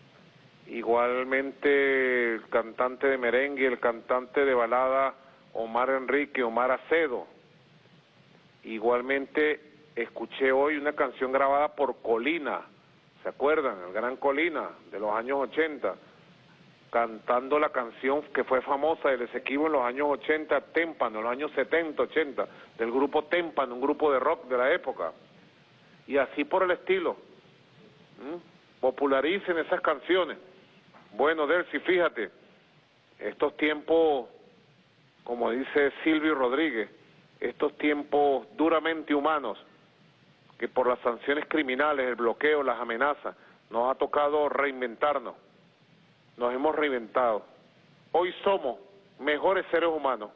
Igualmente el cantante de merengue y el cantante de balada Omar Enrique, Omar Acedo. Igualmente escuché hoy una canción grabada por Colina, ¿se acuerdan? El gran Colina de los años 80, cantando la canción que fue famosa del Esequibo en los años 80, Témpano, en los años 70, 80, del grupo Témpano, un grupo de rock de la época. Y así por el estilo. Popularicen esas canciones. Bueno, Delcy, fíjate, estos tiempos, como dice Silvio Rodríguez, estos tiempos duramente humanos, que por las sanciones criminales, el bloqueo, las amenazas, nos ha tocado reinventarnos, nos hemos reinventado. Hoy somos mejores seres humanos.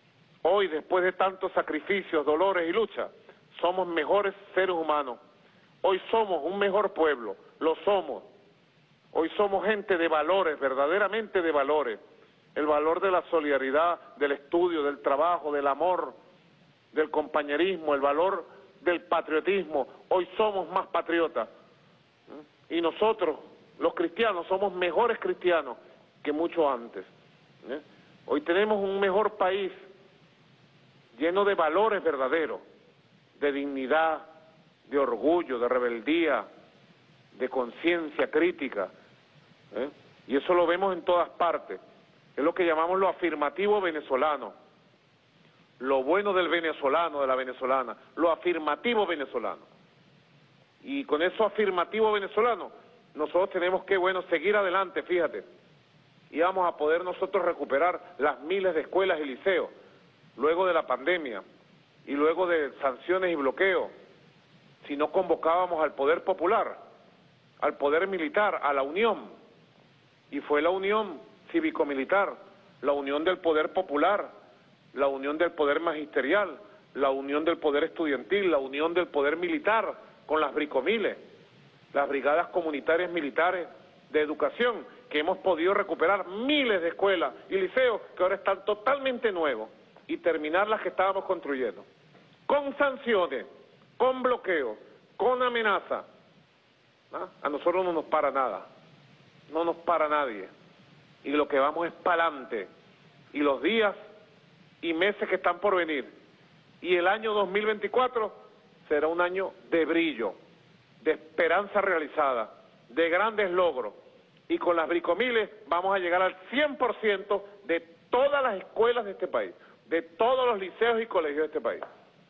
Hoy, después de tantos sacrificios, dolores y luchas, somos mejores seres humanos. Hoy somos un mejor pueblo, lo somos. Hoy somos gente de valores, verdaderamente de valores. El valor de la solidaridad, del estudio, del trabajo, del amor, del compañerismo, el valor del patriotismo. Hoy somos más patriotas. Y nosotros, los cristianos, somos mejores cristianos que mucho antes. Hoy tenemos un mejor país lleno de valores verdaderos, de dignidad, de orgullo, de rebeldía, de conciencia crítica. Y eso lo vemos en todas partes. Es lo que llamamos lo afirmativo venezolano. Lo bueno del venezolano, de la venezolana, lo afirmativo venezolano. Y con eso afirmativo venezolano, nosotros tenemos que, seguir adelante, fíjate. Y vamos a poder nosotros recuperar las miles de escuelas y liceos, luego de la pandemia, y luego de sanciones y bloqueos, si no convocábamos al poder popular, al poder militar, a la unión. Y fue la unión cívico-militar, la unión del poder popular, la unión del poder magisterial, la unión del poder estudiantil, la unión del poder militar con las bricomiles, las brigadas comunitarias militares de educación, que hemos podido recuperar miles de escuelas y liceos que ahora están totalmente nuevos y terminar las que estábamos construyendo. Con sanciones, con bloqueo, con amenaza. A nosotros no nos para nada, no nos para nadie. Y lo que vamos es para adelante. Y los días y meses que están por venir, y el año 2024 será un año de brillo, de esperanza realizada, de grandes logros, y con las bricomiles vamos a llegar al 100% de todas las escuelas de este país, de todos los liceos y colegios de este país.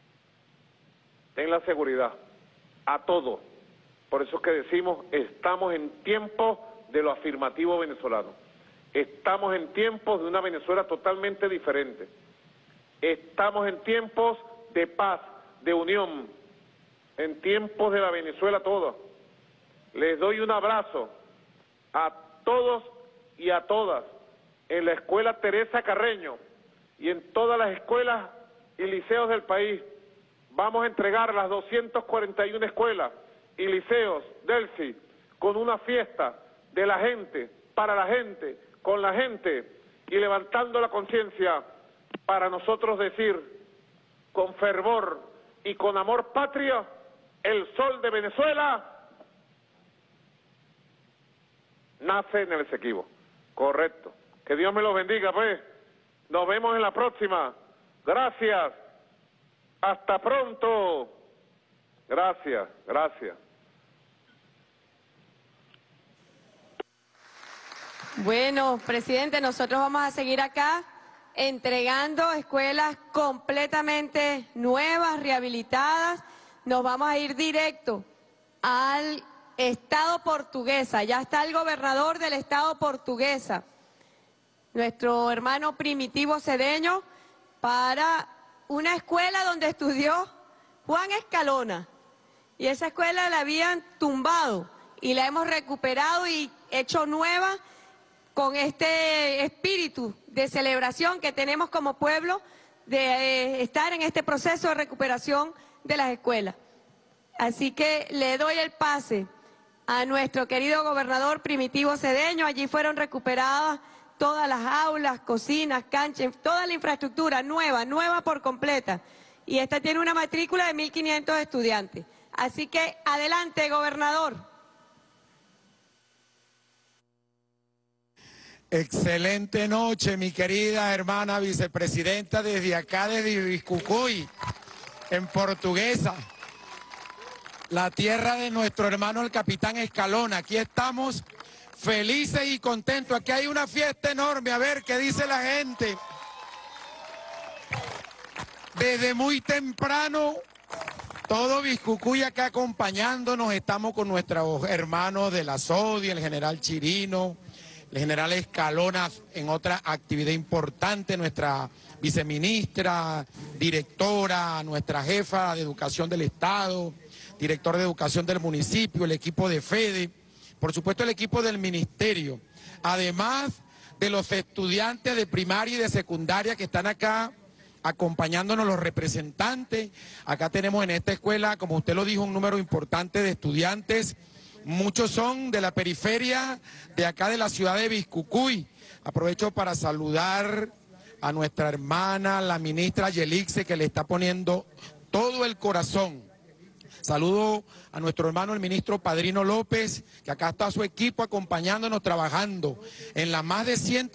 Ten la seguridad, a todo. Por eso es que decimos, estamos en tiempos de lo afirmativo venezolano. Estamos en tiempos de una Venezuela totalmente diferente. Estamos en tiempos de paz, de unión, en tiempos de la Venezuela toda. Les doy un abrazo a todos y a todas en la Escuela Teresa Carreño y en todas las escuelas y liceos del país. Vamos a entregar las 241 escuelas y liceos del CI con una fiesta de la gente, para la gente, con la gente, y levantando la conciencia para nosotros decir con fervor y con amor patria, el sol de Venezuela nace en el Esequibo. Correcto. Que Dios me los bendiga, pues. Nos vemos en la próxima. Gracias. Hasta pronto. Gracias, gracias. Bueno, presidente, nosotros vamos a seguir acá entregando escuelas completamente nuevas, rehabilitadas. Nos vamos a ir directo al Estado Portuguesa. Ya está el gobernador del Estado Portuguesa, nuestro hermano Primitivo Cedeño, para una escuela donde estudió Juan Escalona. Y esa escuela la habían tumbado y la hemos recuperado y hecho nueva con este espíritu de celebración que tenemos como pueblo de estar en este proceso de recuperación de las escuelas. Así que le doy el pase a nuestro querido gobernador Primitivo Cedeño. Allí fueron recuperadas todas las aulas, cocinas, canchas, toda la infraestructura nueva por completa. Y esta tiene una matrícula de 1.500 estudiantes. Así que adelante, gobernador. Excelente noche, mi querida hermana vicepresidenta, desde acá, desde Biscucuy, en Portuguesa, la tierra de nuestro hermano el capitán Escalona. Aquí estamos felices y contentos. Aquí hay una fiesta enorme. A ver qué dice la gente. Desde muy temprano, todo Biscucuy acá acompañándonos. Estamos con nuestros hermanos de la SODI, el general Chirino, el general Escalona en otra actividad importante, nuestra viceministra, directora, nuestra jefa de educación del Estado, director de educación del municipio, el equipo de FEDE, por supuesto el equipo del ministerio, además de los estudiantes de primaria y de secundaria que están acá acompañándonos los representantes. Acá tenemos en esta escuela, como usted lo dijo, un número importante de estudiantes. Muchos son de la periferia de acá de la ciudad de Biscucuy. Aprovecho para saludar a nuestra hermana, la ministra Yelixe, que le está poniendo todo el corazón. Saludo a nuestro hermano el ministro Padrino López, que acá está su equipo acompañándonos, trabajando en las más de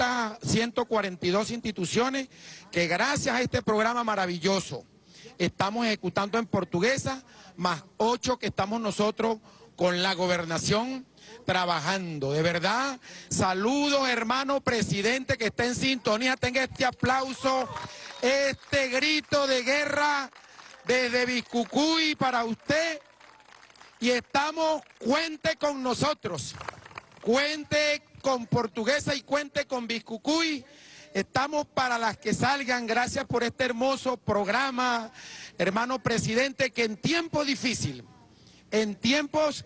142 instituciones que gracias a este programa maravilloso estamos ejecutando en Portuguesa, más 8 que estamos nosotros con la gobernación trabajando. De verdad, saludos, hermano presidente, que está en sintonía. Tenga este aplauso, este grito de guerra desde Biscucuy para usted. Y cuente con nosotros, cuente con Portuguesa y cuente con Biscucuy. Estamos para las que salgan. Gracias por este hermoso programa, hermano presidente, que en tiempos difíciles, en tiempos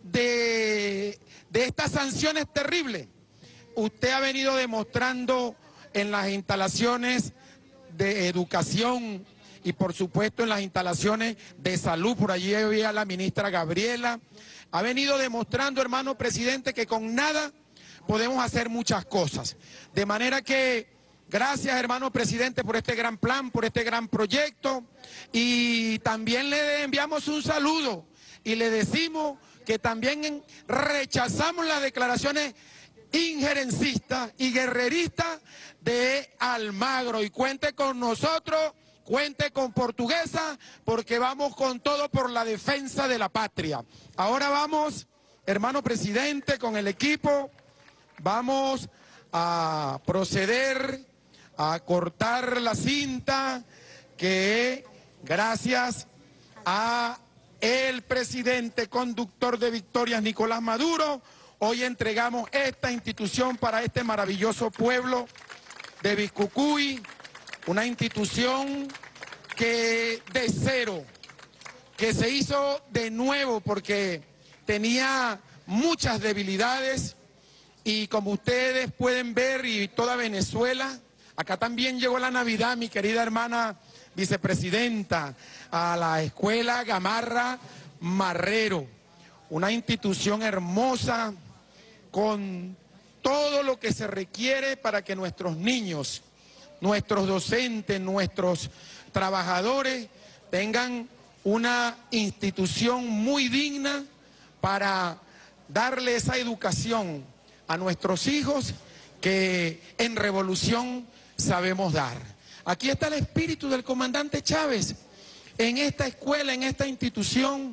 de estas sanciones terribles, usted ha venido demostrando en las instalaciones de educación y por supuesto en las instalaciones de salud. Por allí había la ministra Gabriela. Ha venido demostrando, hermano presidente, que con nada podemos hacer muchas cosas. De manera que gracias, hermano presidente, por este gran plan, por este gran proyecto. Y también le enviamos un saludo y le decimos que también rechazamos las declaraciones injerencistas y guerreristas de Almagro. Y cuente con nosotros, cuente con Portuguesa, porque vamos con todo por la defensa de la patria. Ahora vamos, hermano presidente, con el equipo, vamos a proceder a cortar la cinta que gracias a el presidente conductor de Victorias, Nicolás Maduro, hoy entregamos esta institución para este maravilloso pueblo de Biscucuy, una institución que de cero, que se hizo de nuevo porque tenía muchas debilidades y como ustedes pueden ver y toda Venezuela, acá también llegó la Navidad, mi querida hermana vicepresidenta, a la escuela Gamarra Marrero, una institución hermosa con todo lo que se requiere para que nuestros niños, nuestros docentes, nuestros trabajadores tengan una institución muy digna para darle esa educación a nuestros hijos que en revolución sabemos dar. Aquí está el espíritu del comandante Chávez. En esta escuela, en esta institución,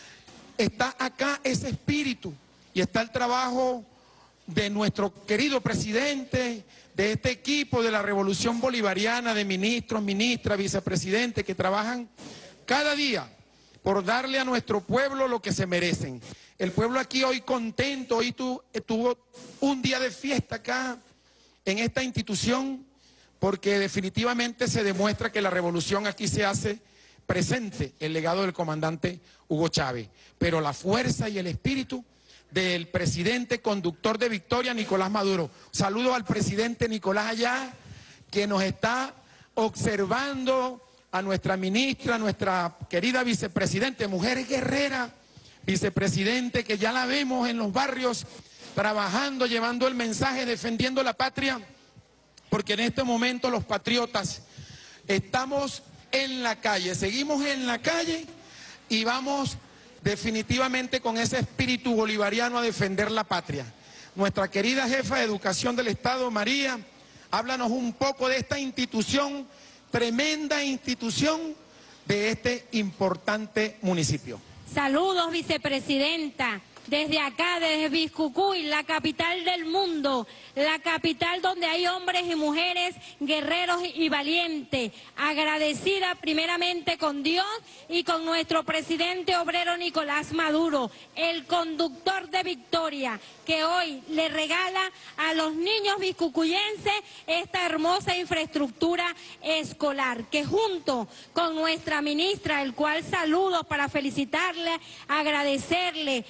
está acá ese espíritu y está el trabajo de nuestro querido presidente, de este equipo de la Revolución Bolivariana, de ministros, ministras, vicepresidentes que trabajan cada día por darle a nuestro pueblo lo que se merecen. El pueblo aquí hoy contento, hoy tuvo un día de fiesta acá en esta institución porque definitivamente se demuestra que la revolución aquí se hace presente, el legado del comandante Hugo Chávez, pero la fuerza y el espíritu del presidente conductor de Victoria, Nicolás Maduro. Saludo al presidente Nicolás allá, que nos está observando, a nuestra ministra, nuestra querida vicepresidente, mujer guerrera, vicepresidente, que ya la vemos en los barrios trabajando, llevando el mensaje, defendiendo la patria, porque en este momento los patriotas estamos en la calle, seguimos en la calle y vamos definitivamente con ese espíritu bolivariano a defender la patria. Nuestra querida jefa de Educación del Estado, María, háblanos un poco de esta institución, tremenda institución de este importante municipio. Saludos, vicepresidenta. Desde acá, desde Biscucuy, la capital del mundo, la capital donde hay hombres y mujeres guerreros y valientes, agradecida primeramente con Dios y con nuestro presidente obrero Nicolás Maduro, el conductor de Victoria, que hoy le regala a los niños biscucuyenses esta hermosa infraestructura escolar, que junto con nuestra ministra, el cual saludo para felicitarle, agradecerle a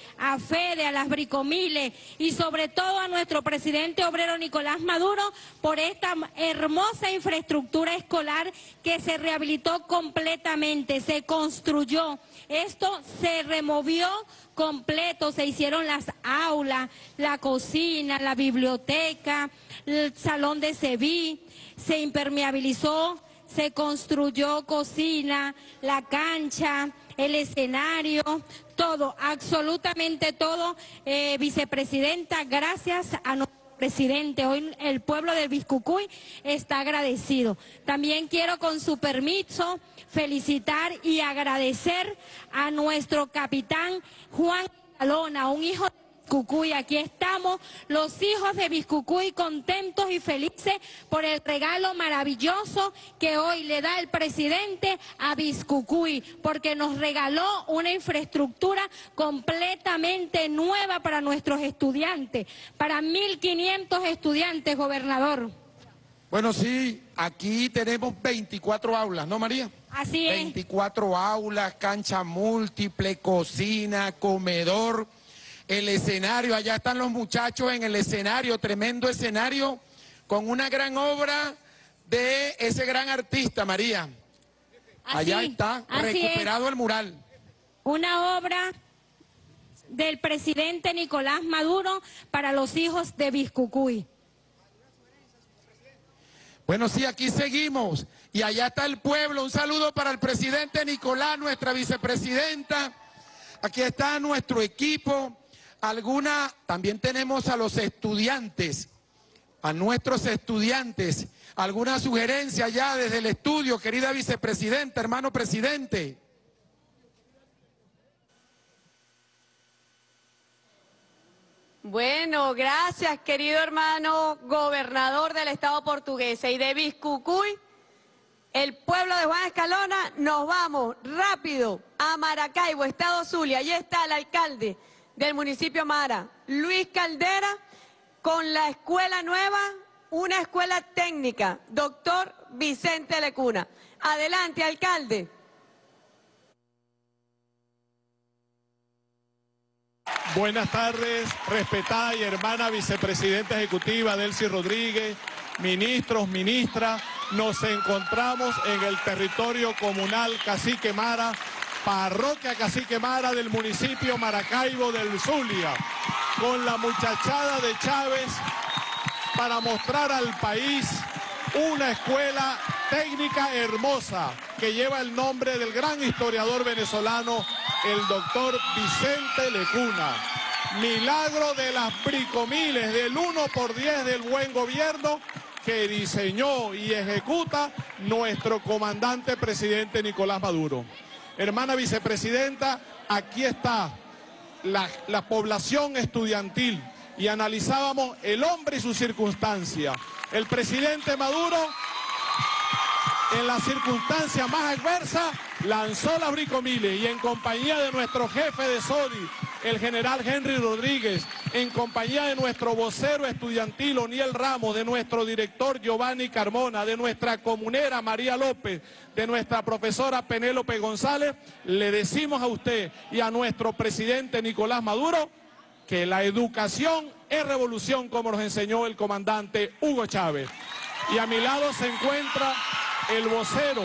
Fede, a las Bricomiles y sobre todo a nuestro presidente obrero Nicolás Maduro por esta hermosa infraestructura escolar que se rehabilitó completamente, se construyó. Esto se removió completo, se hicieron las aulas, la cocina, la biblioteca, el salón de CEVI, se impermeabilizó, se construyó cocina, la cancha, el escenario, todo, absolutamente todo, vicepresidenta, gracias a nuestro presidente. Hoy el pueblo de Biscucuy está agradecido. También quiero, con su permiso, felicitar y agradecer a nuestro capitán Juan Escalona, un hijo de Biscucuy. Aquí estamos los hijos de Biscucuy contentos y felices por el regalo maravilloso que hoy le da el presidente a Biscucuy, porque nos regaló una infraestructura completamente nueva para nuestros estudiantes, para 1.500 estudiantes, gobernador. Bueno, sí, aquí tenemos 24 aulas, ¿no, María? Así es. 24 aulas, cancha múltiple, cocina, comedor. El escenario, allá están los muchachos en el escenario, tremendo escenario, con una gran obra de ese gran artista, María. Allá está, recuperado el mural. Una obra del presidente Nicolás Maduro para los hijos de Biscucuy. Bueno, sí, aquí seguimos. Y allá está el pueblo. Un saludo para el presidente Nicolás, nuestra vicepresidenta. Aquí está nuestro equipo. También tenemos a los estudiantes, a nuestros estudiantes. ¿Alguna sugerencia ya desde el estudio, querida vicepresidenta, hermano presidente? Bueno, gracias, querido hermano gobernador del Estado portuguesa y de Biscucuy. El pueblo de Juan Escalona, nos vamos rápido a Maracaibo, Estado Zulia. Allí está el alcalde del municipio Mara, Luis Caldera, con la escuela nueva, una escuela técnica, doctor Vicente Lecuna. Adelante, alcalde. Buenas tardes, respetada y hermana vicepresidenta ejecutiva Delcy Rodríguez, ministros, ministras. Nos encontramos en el territorio comunal Cacique Mara, parroquia Cacique Mara del municipio Maracaibo del Zulia, con la muchachada de Chávez para mostrar al país una escuela técnica hermosa que lleva el nombre del gran historiador venezolano, el doctor Vicente Lecuna. Milagro de las Bricomiles, del 1x10 del buen gobierno que diseñó y ejecuta nuestro comandante presidente Nicolás Maduro. Hermana vicepresidenta, aquí está la población estudiantil y analizábamos el hombre y su circunstancia. El presidente Maduro, en la circunstancia más adversa, lanzó las Bricomiles y en compañía de nuestro jefe de SODI, el general Henry Rodríguez, en compañía de nuestro vocero estudiantil Oniel Ramos, de nuestro director Giovanni Carmona, de nuestra comunera María López, de nuestra profesora Penélope González, le decimos a usted y a nuestro presidente Nicolás Maduro que la educación es revolución, como nos enseñó el comandante Hugo Chávez. Y a mi lado se encuentra el vocero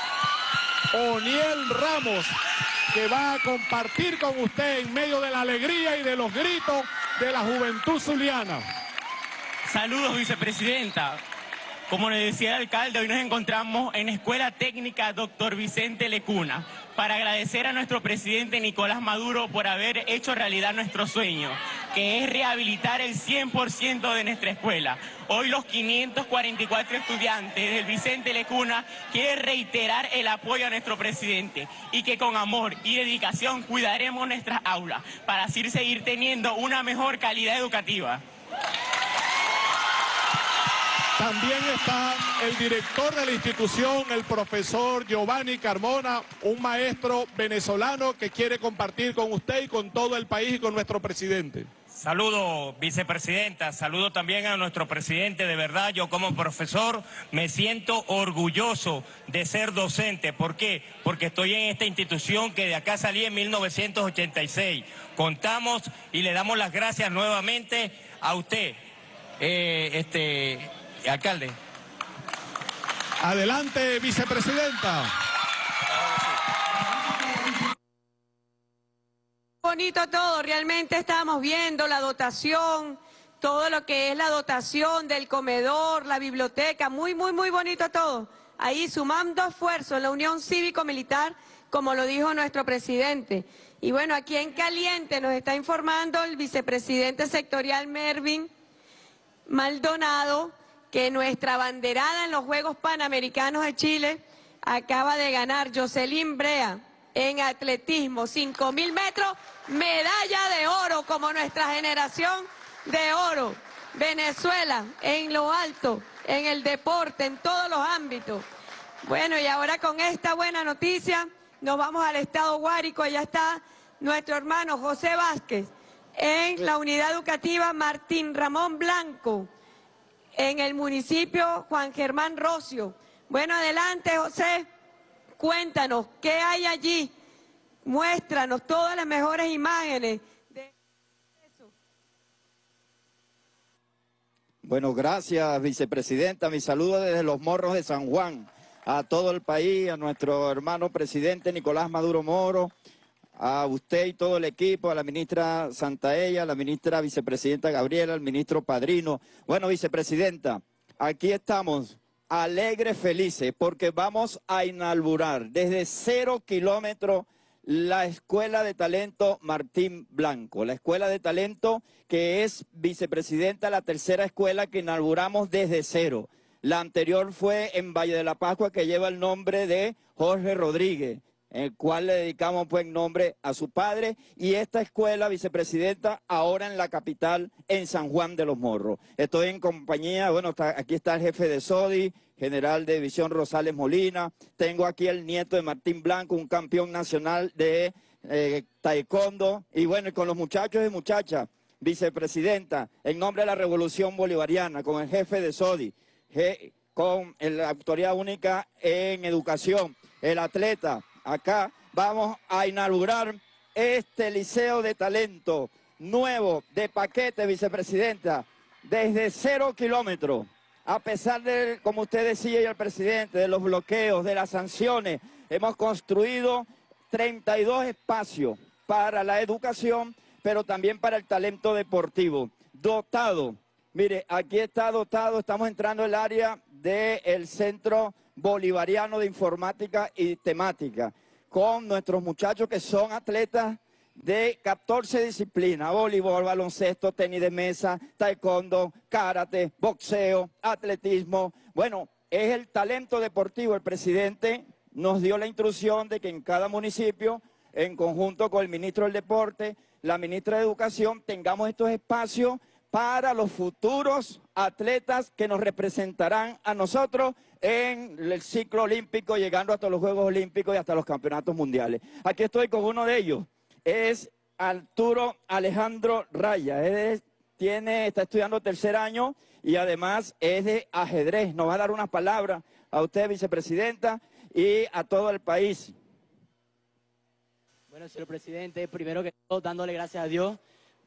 Oniel Ramos, que va a compartir con usted en medio de la alegría y de los gritos de la juventud zuliana. Saludos, vicepresidenta. Como le decía el alcalde, hoy nos encontramos en Escuela Técnica Dr. Vicente Lecuna para agradecer a nuestro presidente Nicolás Maduro por haber hecho realidad nuestro sueño, que es rehabilitar el 100% de nuestra escuela. Hoy los 544 estudiantes del Vicente Lecuna quieren reiterar el apoyo a nuestro presidente y que con amor y dedicación cuidaremos nuestras aulas para así seguir teniendo una mejor calidad educativa. También está el director de la institución, el profesor Giovanni Carmona, un maestro venezolano que quiere compartir con usted y con todo el país y con nuestro presidente. Saludo, vicepresidenta, saludo también a nuestro presidente. De verdad, yo como profesor me siento orgulloso de ser docente. ¿Por qué? Porque estoy en esta institución que de acá salí en 1986. Contamos y le damos las gracias nuevamente a usted, alcalde. Adelante, vicepresidenta. Bonito todo, realmente estamos viendo la dotación, todo lo que es la dotación del comedor, la biblioteca, muy bonito todo. Ahí sumando esfuerzos, la unión cívico-militar, como lo dijo nuestro presidente. Y bueno, aquí en caliente nos está informando el vicepresidente sectorial Mervin Maldonado, que nuestra abanderada en los Juegos Panamericanos de Chile acaba de ganar, Jocelyn Brea, en atletismo, 5.000 metros, medalla de oro como nuestra generación de oro. Venezuela en lo alto, en el deporte, en todos los ámbitos. Bueno, y ahora con esta buena noticia nos vamos al estado Guárico. Allá está nuestro hermano José Vázquez en la unidad educativa Martín Ramón Blanco, en el municipio Juan Germán Rocio. Bueno, adelante, José. Cuéntanos, ¿qué hay allí? Muéstranos todas las mejores imágenes de eso. Bueno, gracias, vicepresidenta. Mi saludo desde Los Morros de San Juan a todo el país, a nuestro hermano presidente Nicolás Maduro Moro, a usted y todo el equipo, a la ministra Santaella, a la ministra vicepresidenta Gabriela, al ministro Padrino. Bueno, vicepresidenta, aquí estamos alegres, felices, porque vamos a inaugurar desde 0 kilómetros la Escuela de Talento Martín Blanco. La Escuela de Talento que es, vicepresidenta, la tercera escuela que inauguramos desde cero. La anterior fue en Valle de la Pascua, que lleva el nombre de Jorge Rodríguez, el cual le dedicamos pues nombre a su padre, y esta escuela, vicepresidenta, ahora en la capital, en San Juan de los Morros. Estoy en compañía, bueno, aquí está el jefe de SODI, general de división Rosales Molina, tengo aquí el nieto de Martín Blanco, un campeón nacional de taekwondo, y bueno, y con los muchachos y muchachas, vicepresidenta, en nombre de la Revolución Bolivariana, con el jefe de SODI, con la autoridad única en educación, el atleta. Acá vamos a inaugurar este liceo de talento nuevo, de paquete, vicepresidenta, desde 0 kilómetros. A pesar de, como usted decía y el presidente, de los bloqueos, de las sanciones, hemos construido 32 espacios para la educación, pero también para el talento deportivo. Dotado, mire, aquí está dotado, estamos entrando al área del Centro Bolivariano de Informática y Temática, con nuestros muchachos que son atletas de 14 disciplinas: voleibol, baloncesto, tenis de mesa, taekwondo, karate, boxeo, atletismo. Bueno, es el talento deportivo. El presidente nos dio la instrucción de que en cada municipio, en conjunto con el ministro del Deporte, la ministra de Educación, tengamos estos espacios para los futuros atletas que nos representarán a nosotros en el ciclo olímpico, llegando hasta los Juegos Olímpicos y hasta los campeonatos mundiales. Aquí estoy con uno de ellos, es Arturo Alejandro Raya, está estudiando tercer año y además es de ajedrez. Nos va a dar unas palabras a usted, vicepresidenta, y a todo el país. Bueno, señor presidente, primero que todo, dándole gracias a Dios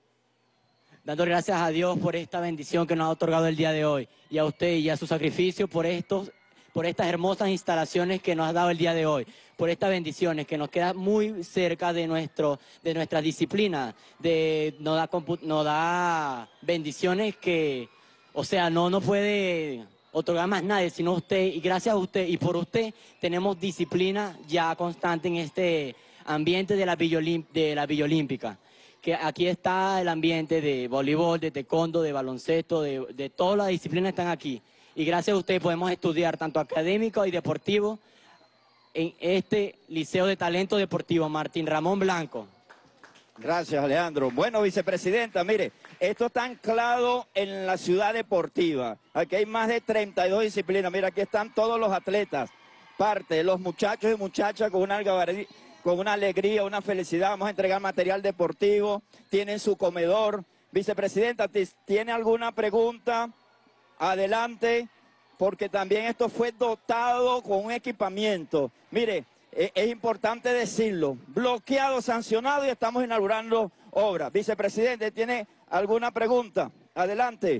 por esta bendición que nos ha otorgado el día de hoy, y a usted y a su sacrificio por estas hermosas instalaciones que nos ha dado el día de hoy, por estas bendiciones que nos queda muy cerca de nuestra disciplina, nos da bendiciones que, o sea, no puede otorgar más nadie, sino usted, y gracias a usted y por usted tenemos disciplina ya constante en este ambiente de la Villa Olímpica. Que aquí está el ambiente de voleibol, de taekwondo, de baloncesto, de todas las disciplinas están aquí. Y gracias a usted podemos estudiar tanto académico y deportivo en este Liceo de Talento Deportivo Martín Ramón Blanco. Gracias, Alejandro. Bueno, vicepresidenta, mire, esto está anclado en la ciudad deportiva. Aquí hay más de 32 disciplinas. Mira, aquí están todos los atletas, parte, los muchachos y muchachas con una alegría, una felicidad. Vamos a entregar material deportivo, tienen su comedor. Vicepresidenta, ¿tiene alguna pregunta? Adelante, porque también esto fue dotado con un equipamiento. Mire, es importante decirlo, bloqueado, sancionado y estamos inaugurando obras. Vicepresidente, ¿tiene alguna pregunta? Adelante.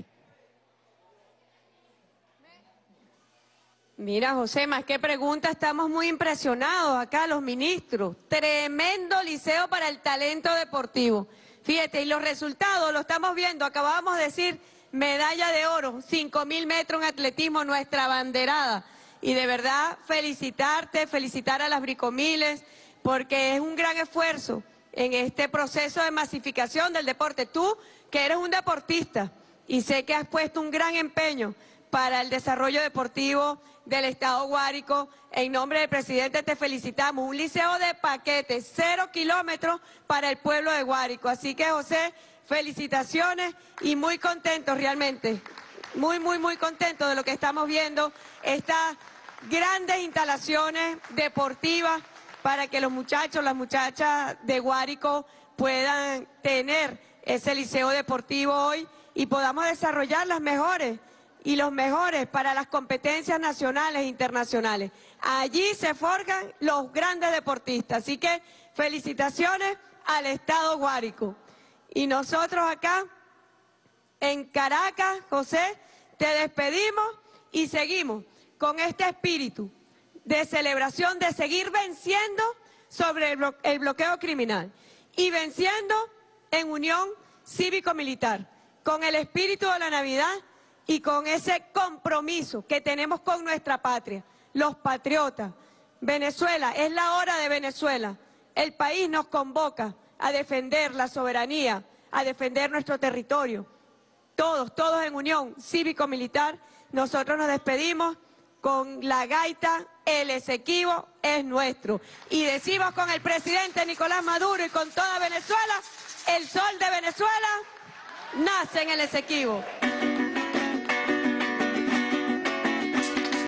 Mira, José, más que pregunta, estamos muy impresionados acá los ministros. Tremendo liceo para el talento deportivo. Fíjate, y los resultados los estamos viendo. Acabamos de decir medalla de oro, 5.000 metros en atletismo, nuestra banderada. Y de verdad felicitarte, felicitar a las Bricomiles, porque es un gran esfuerzo en este proceso de masificación del deporte. Tú, que eres un deportista, y sé que has puesto un gran empeño para el desarrollo deportivo del Estado Guárico. En nombre del presidente te felicitamos. Un liceo de paquete, 0 kilómetros para el pueblo de Guárico. Así que, José, felicitaciones y muy contentos realmente. Muy contentos de lo que estamos viendo. Estas grandes instalaciones deportivas para que los muchachos, las muchachas de Guárico puedan tener ese liceo deportivo hoy y podamos desarrollar las mejores y los mejores para las competencias nacionales e internacionales. Allí se forjan los grandes deportistas. Así que felicitaciones al Estado Guárico. Y nosotros acá, en Caracas, José, te despedimos y seguimos con este espíritu de celebración, de seguir venciendo sobre el bloqueo criminal y venciendo en unión cívico-militar, con el espíritu de la Navidad y con ese compromiso que tenemos con nuestra patria, los patriotas. Venezuela, es la hora de Venezuela. El país nos convoca a defender la soberanía, a defender nuestro territorio. Todos en unión cívico-militar. Nosotros nos despedimos con la gaita, el Esequibo es nuestro. Y decimos con el presidente Nicolás Maduro y con toda Venezuela, el sol de Venezuela nace en el Esequibo.